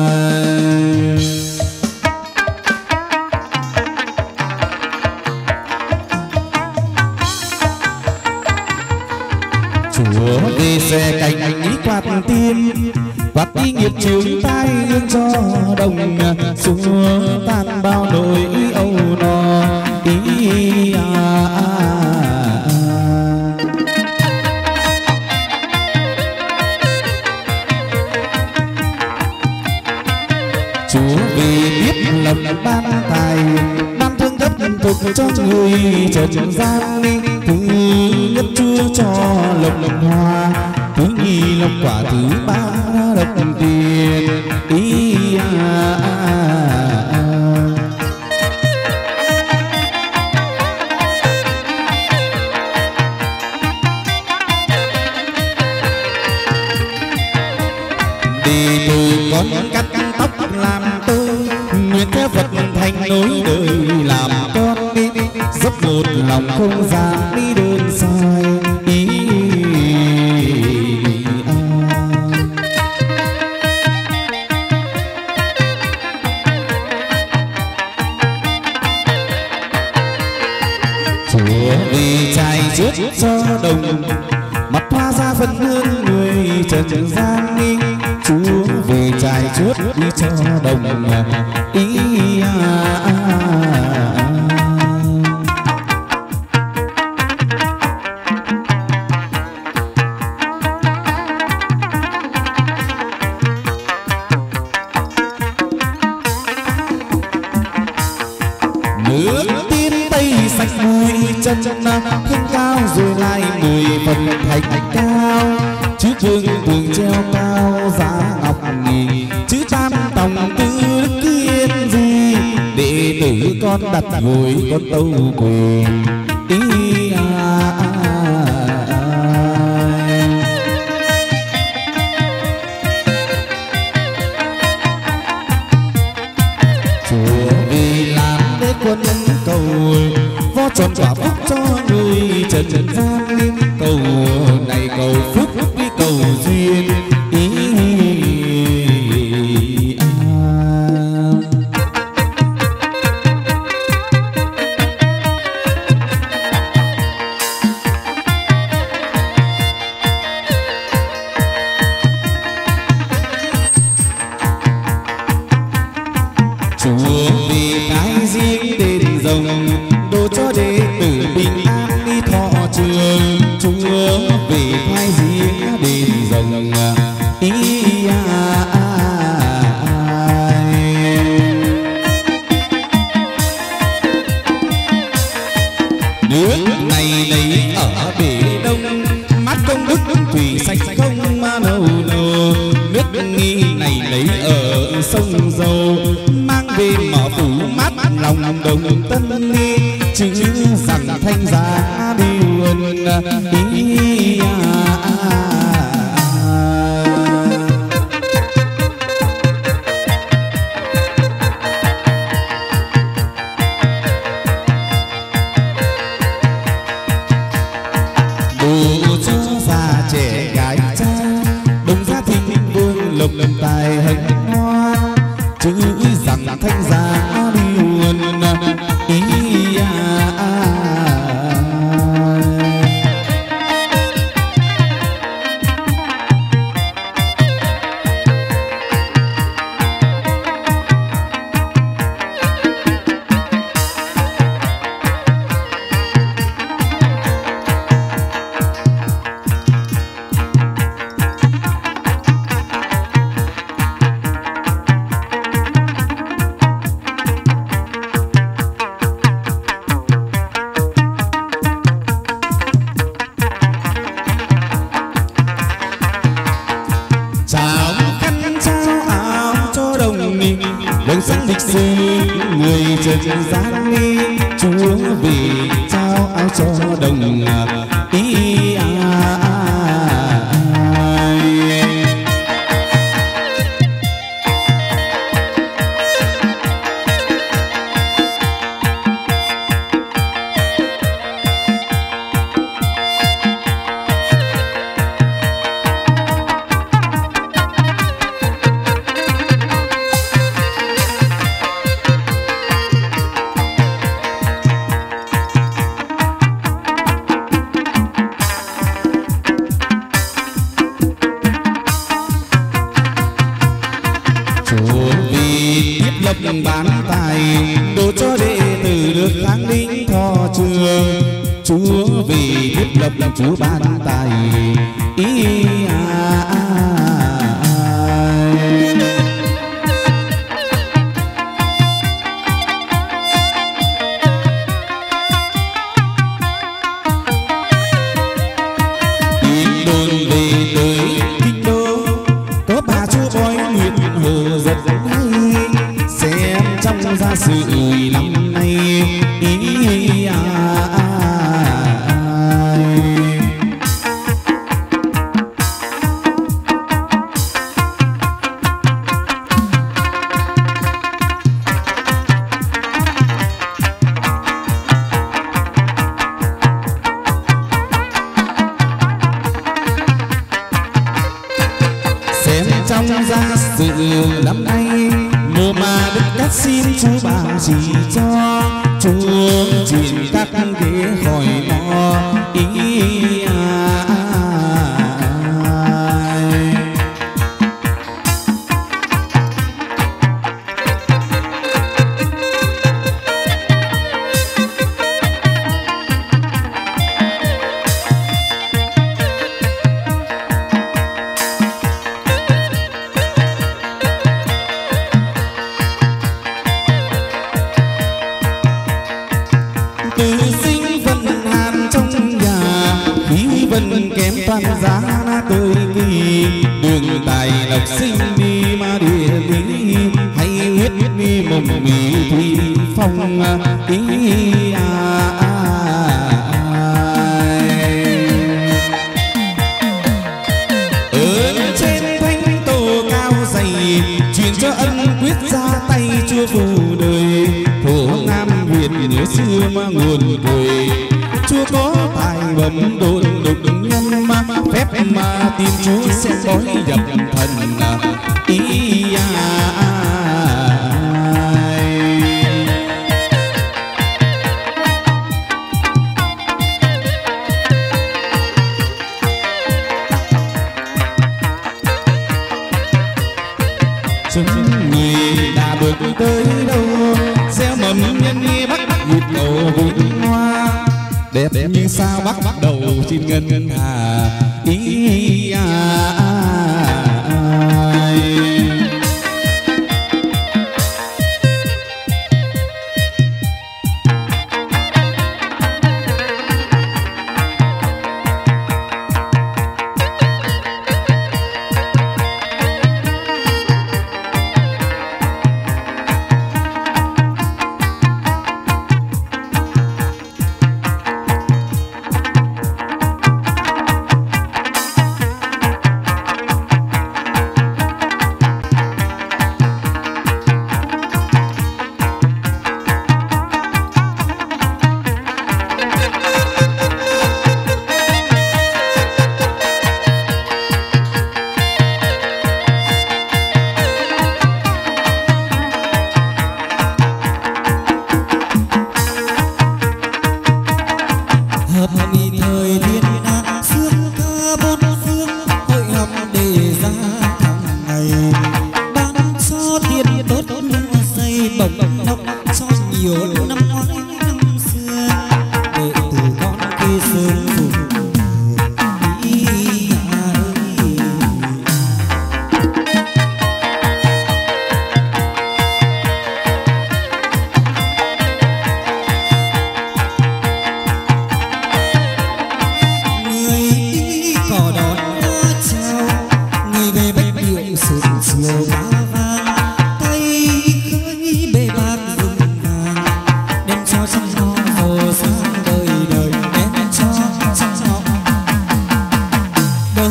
Chúa vì xe cành ý quạt tim quạt đi nghiệp trường tai hương cho đồng xua tan bao nỗi âu no ý à, à, à. Chúa vì biết lòng ban tài ban thương thấp tục cho người trần gian. Thứ nhất Chúa cho lộc lộc hoa thứ nhì lộc quả thứ ba lộc tiền ý à, à, à. Đi từ con cắt tóc làm tôi nguyện theo Phật thành nối đời làm con đi dốc một lòng không dám đi đơn sai ý à. Chúa vì trai trước cho đồng mặt hoa ra phân hương người trần gian đi. Chúa vì trai trước đi cho đồng ý à, à, à. Nước tiên tây sạch bụi chân thanh cao rồi lại mười phần thành cao. Chứ trường thường treo cao giá ngọc nghỉ chứ tam tòng tư đức kiên gì. Đệ tử con đặt ngồi con tâu quỳ ý à, à, à. Chúa vì làm đế quân cầu vó tròn quả phúc cho người trần gian. Cầu này cầu phúc với cầu duyên ý à. về mở phủ mắt lòng đồng tân đi chữ rằng thanh giá điều ý lộc lộc tài hạnh hoa chữ rằng thanh giá điều ý à, à, trần gian đi chúa vì trao áo cho đồng ý à, à, bán tài đồ cho đệ tử được kháng linh thọ trường chúa vì thiết lập làm chúa ban tài ý à, à, à. Tin đồn về tới kinh đô có bà chúa bói nguyệt hồ giật hay xem trong gia sự năm nay ý à, à, à. Xem trong gia sự năm nay mùa mà đức cát xin chúa bảo chỉ cho chúa truyền các ghế khỏi lo ý à, à, à. Từ sinh vân hàn trong nhà khí vân kém toàn giá tới kỳ đường tài lộc sinh đi mà địa lý hay huyết đi mộng mì thủy phong ý à, à, à. Ơn trên thanh tổ cao dày truyền cho ân quyết ra tay chúa phù đời thổ Nam Việt nhớ xưa mà nguồn cười chúa có tài bẩm đồn đục nhân mà phép mà tìm chúa sẽ gói dập thần ý à, à, à. Chúng người đã bước tới đâu gieo mầm nhân nghi bắt nhịp cầu vinh hoa đẹp như sao bắt bắt đầu trên ngân hà ý à, à, à.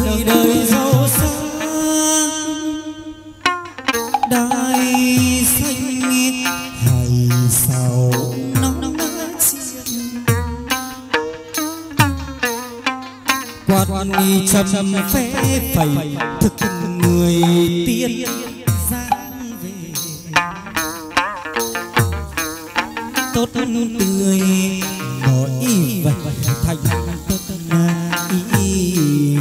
đời đời giàu sang đai xanh hay sao nắng chiên quạt nghi chầm phé phẩy thực người tiên giang về tốt tươi nổi vật thành tất ý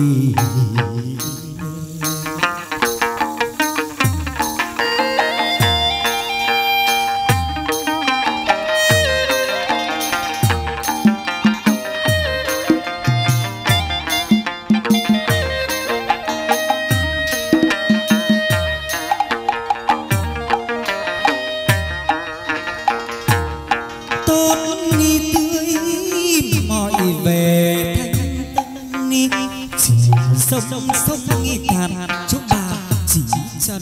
sông sông nghi thàn chỗ bà chỉ chân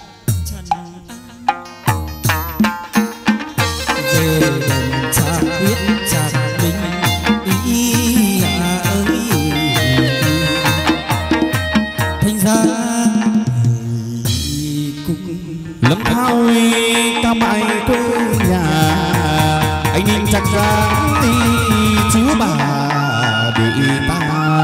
về đồng cha quyết chàng binh ý à ơi thành ra cũng lâm thao ta mãi quê nhà anh ninh chặt ra chúa bà bị ta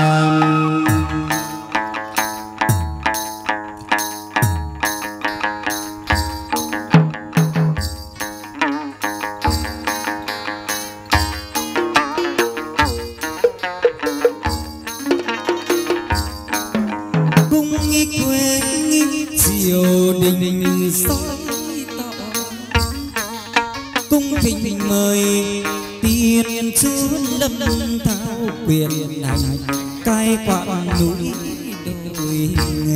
quyền này cai quản núi đồi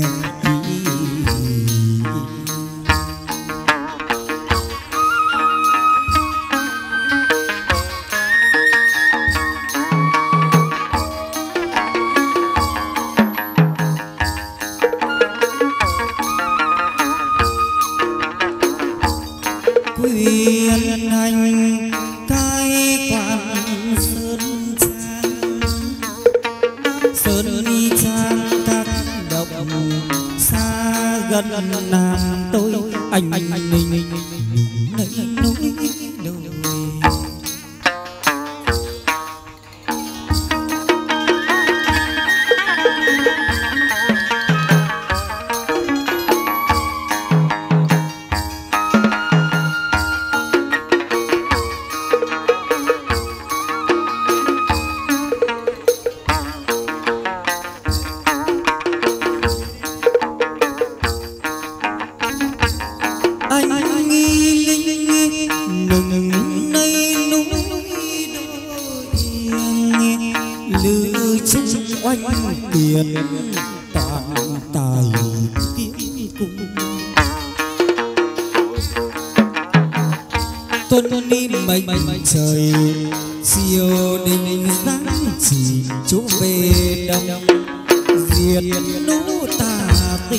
quyền hành cai quản sơn sơn đi trang các động xa gần nam tôi anh anh ninh núi đồi tiền toàn tài tiếng cung tuân đi mệnh trời chiều đình giáng chỉ chỗ về đông diệt nũ tà tinh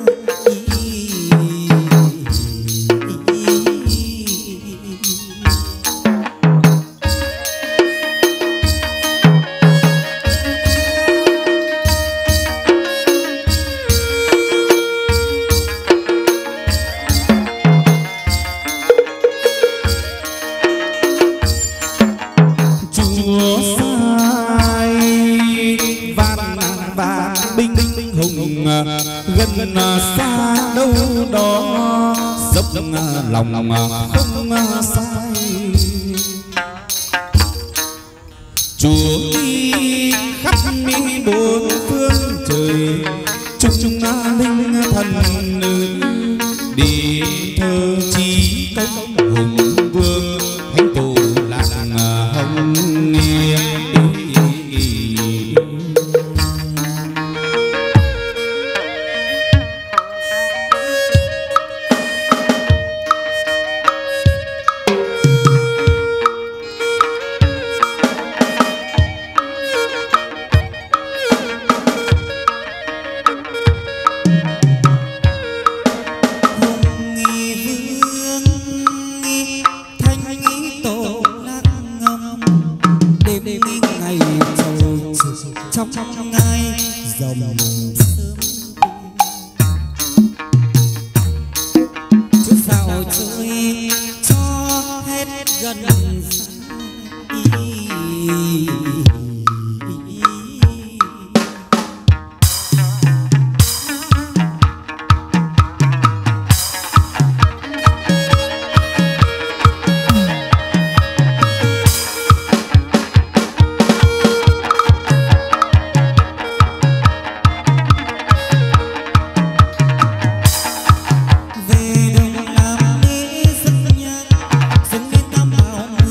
gần xa đâu đó dốc lòng không sai chúa đi khắp mi bốn phương trời chung chung linh thần nữ đi thơ chí công hùng vương thánh tù làng hồng nghĩa ơi cho hết gần về đồng làm lễ dân nhang dâng lên tam bảo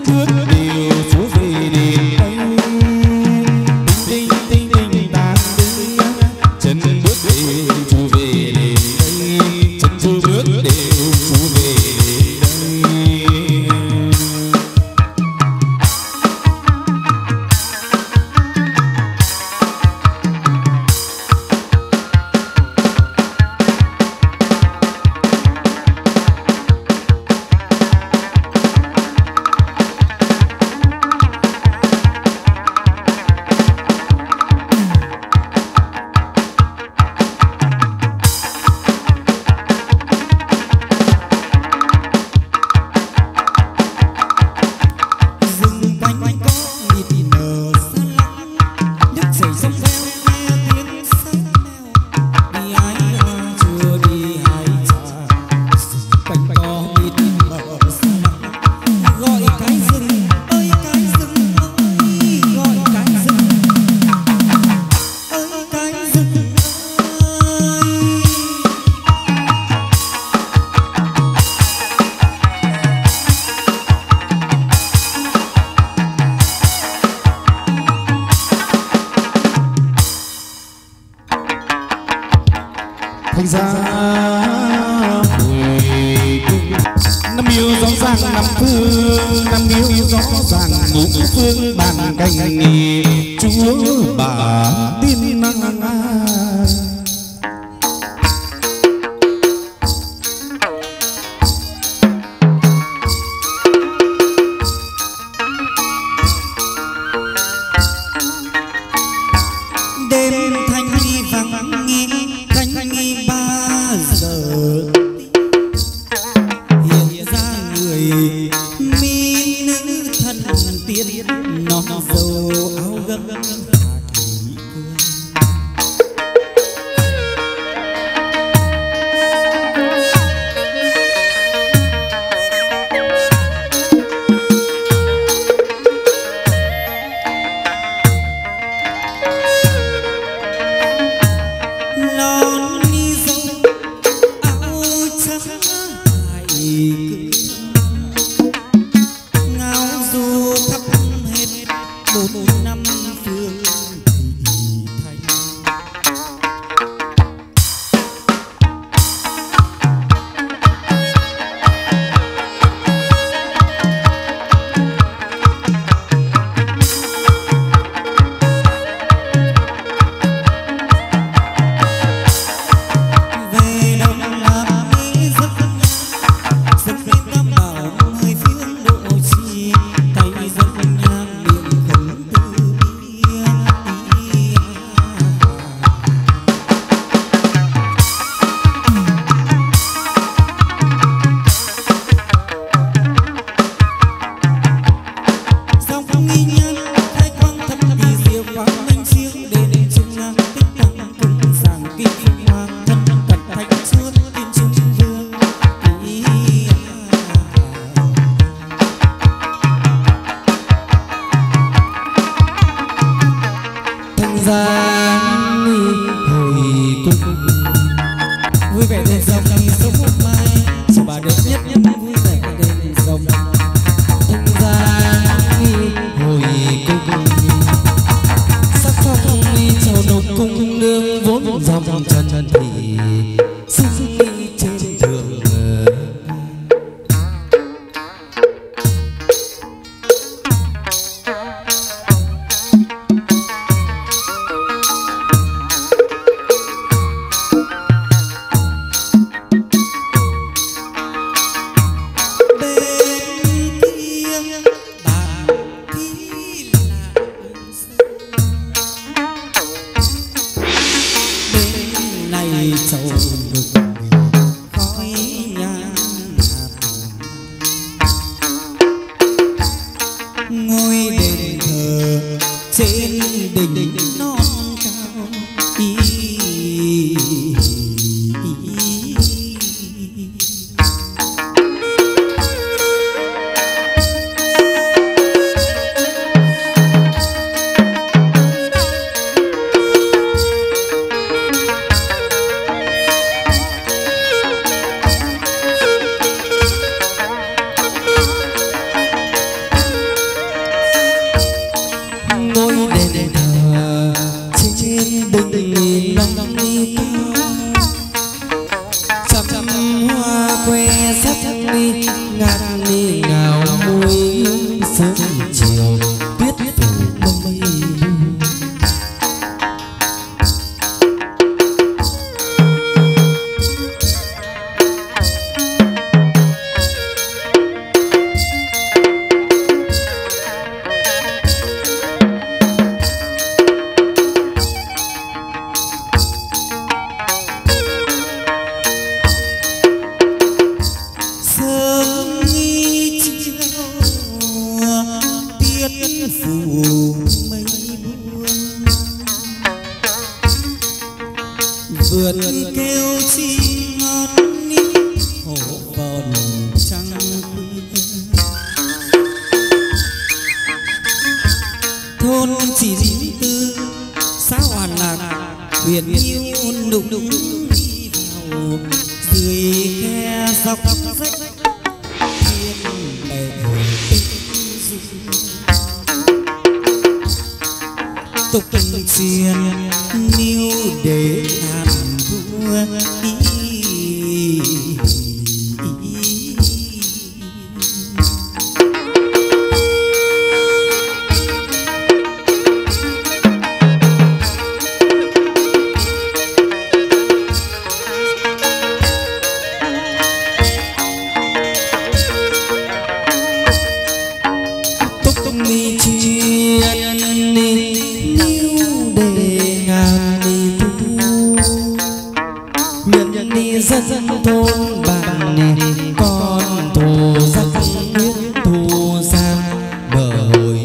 bước đều chú về đến đây. Tinh tinh tinh tinh tàng đứng chân bước đều chú về đến đây. Chân chú bước đều chú về đến đây. Thành ra năm yêu rõ ràng năm phương, năm yêu rõ ràng ngũ phương bàn canh nghỉ chúa bà tin năng. Đêm thanh vắng nghe thanh ba giờ hiện ra người mỹ nữ thân tiên non dâu áo gấm Hãy subscribe đúng đi vào dưới khe dọc rách thiên bè tục tình xiên níu để hàn thua đi. Dân thôn bạn nè con thù giặc huyết thù sang bờ hồi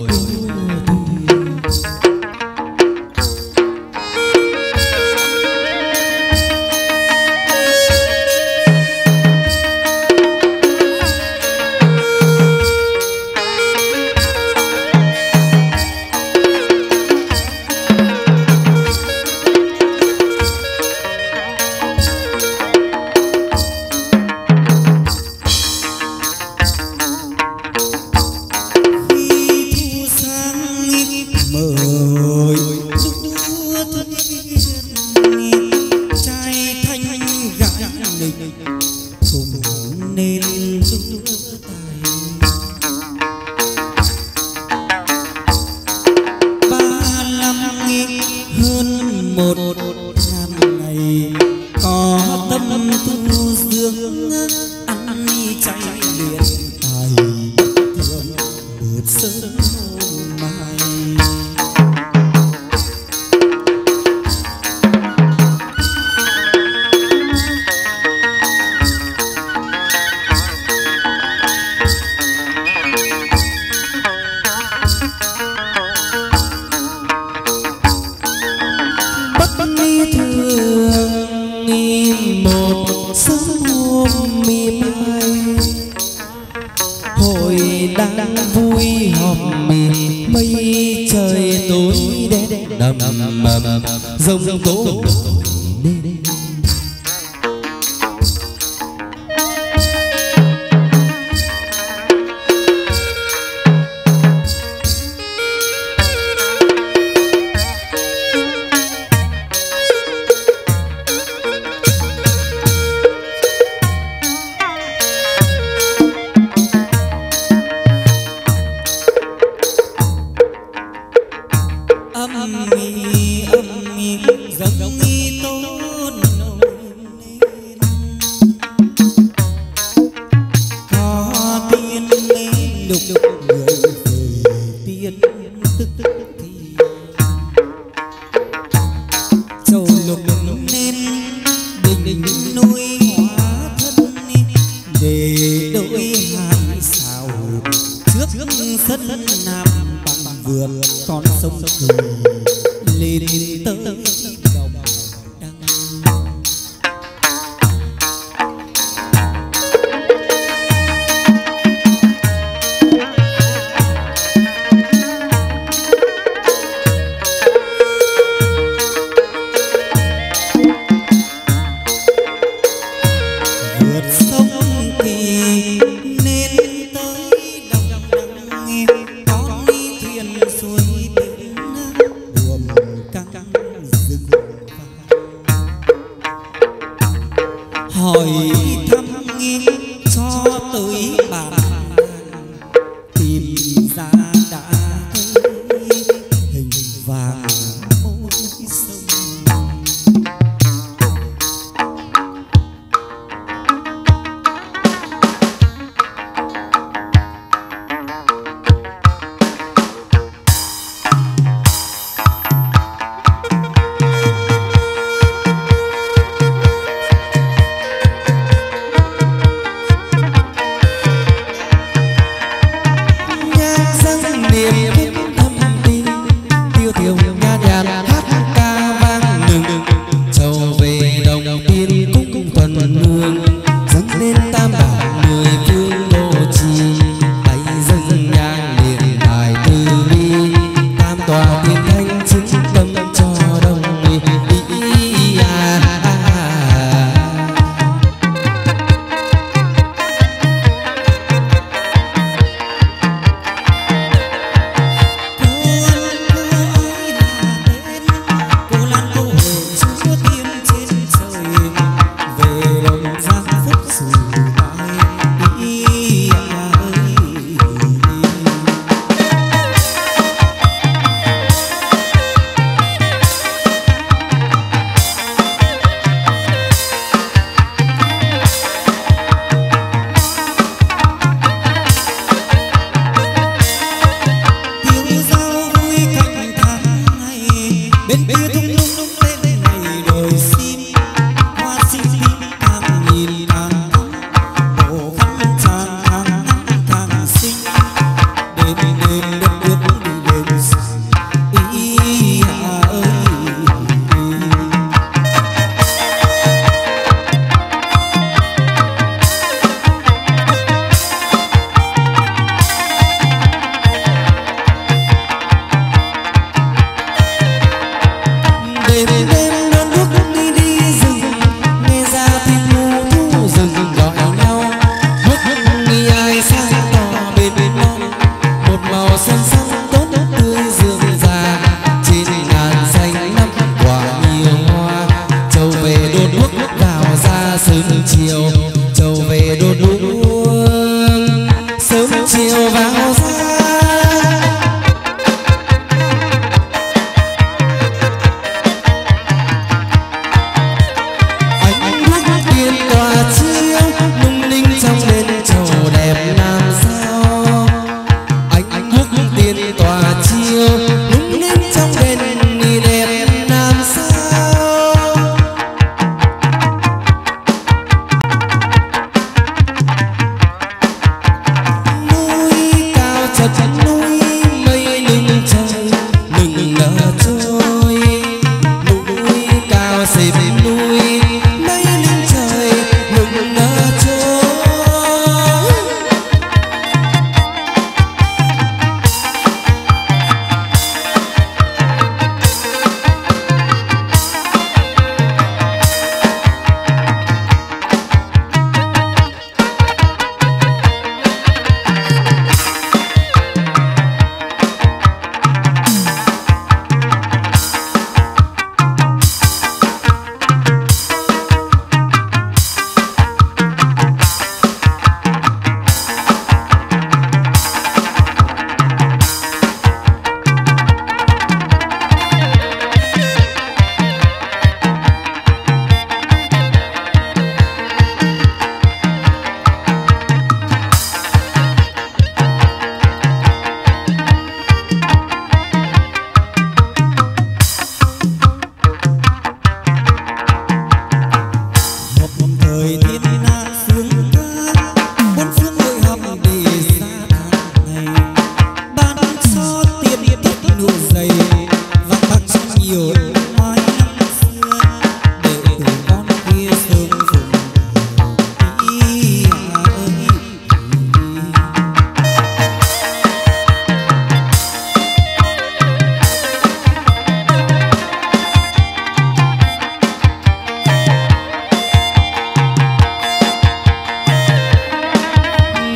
rông tố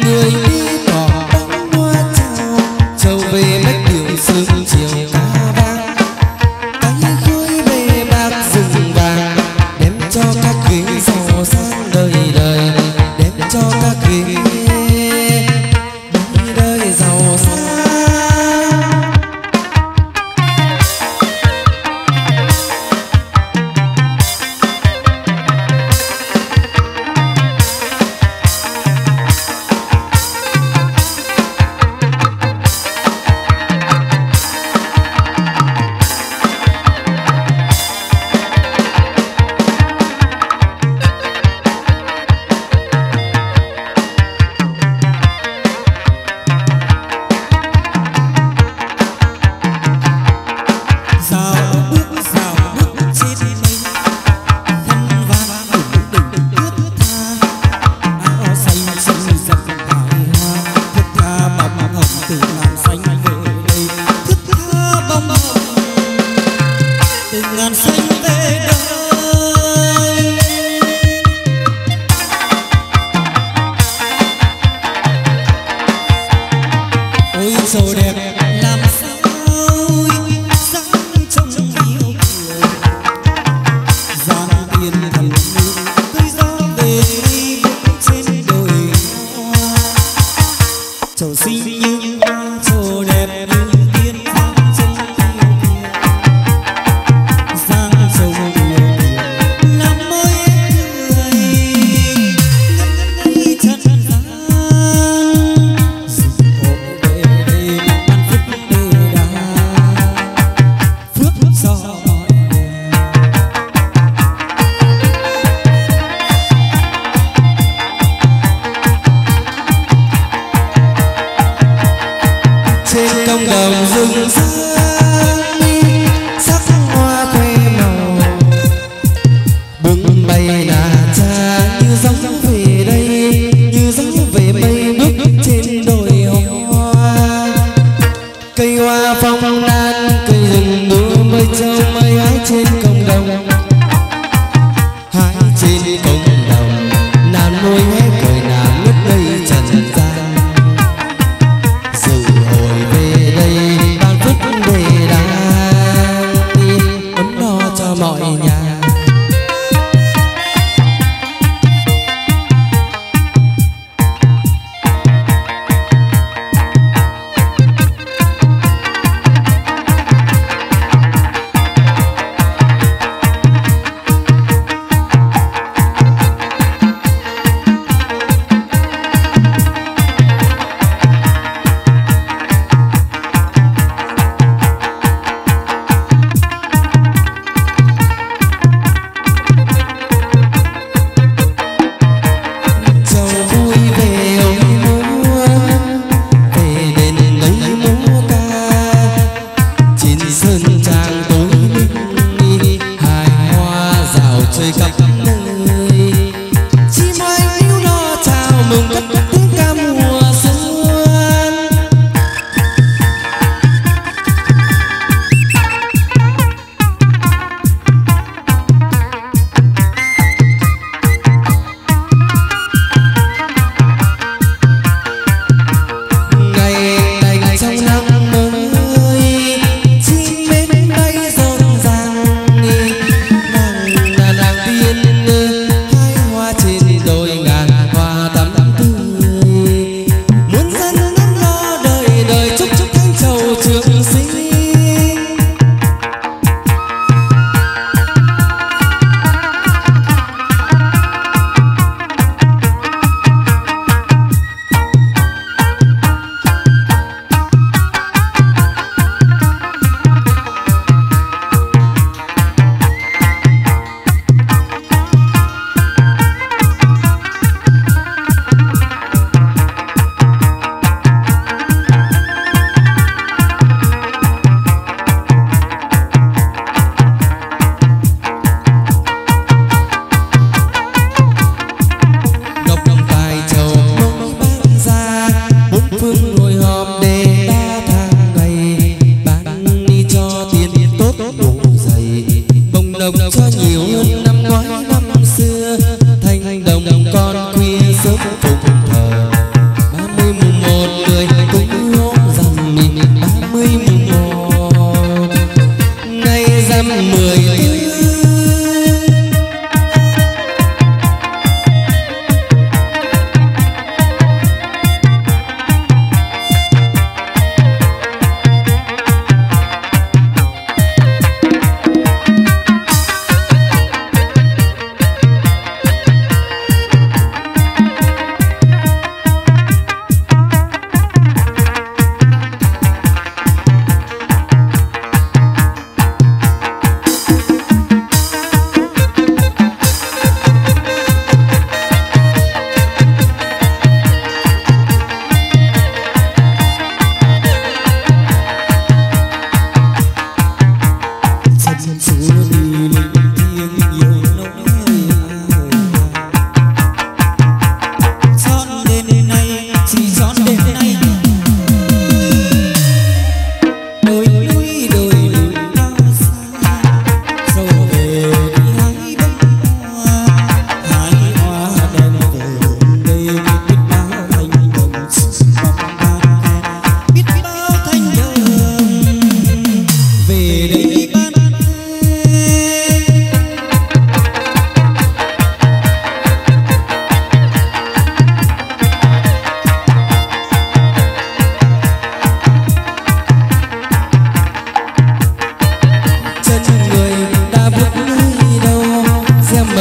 người đi bỏ bóng hoa trao trầu về bách điệu sương chiều ca vang cánh khói bề bạc rừng vàng đem cho các ghế giàu sang đời đời đem cho các ghế đời đời giàu sang.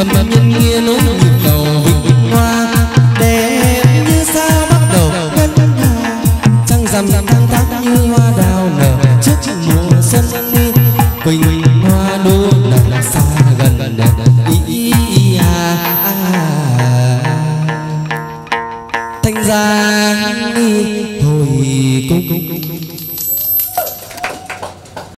ngầm nhân nghĩa nối nhịp cầu vinh hoa đẹp như sao bắt đầu ngân hà trăng rằm tháng thắm như hoa đào nở trước mùa xuân đi quỳnh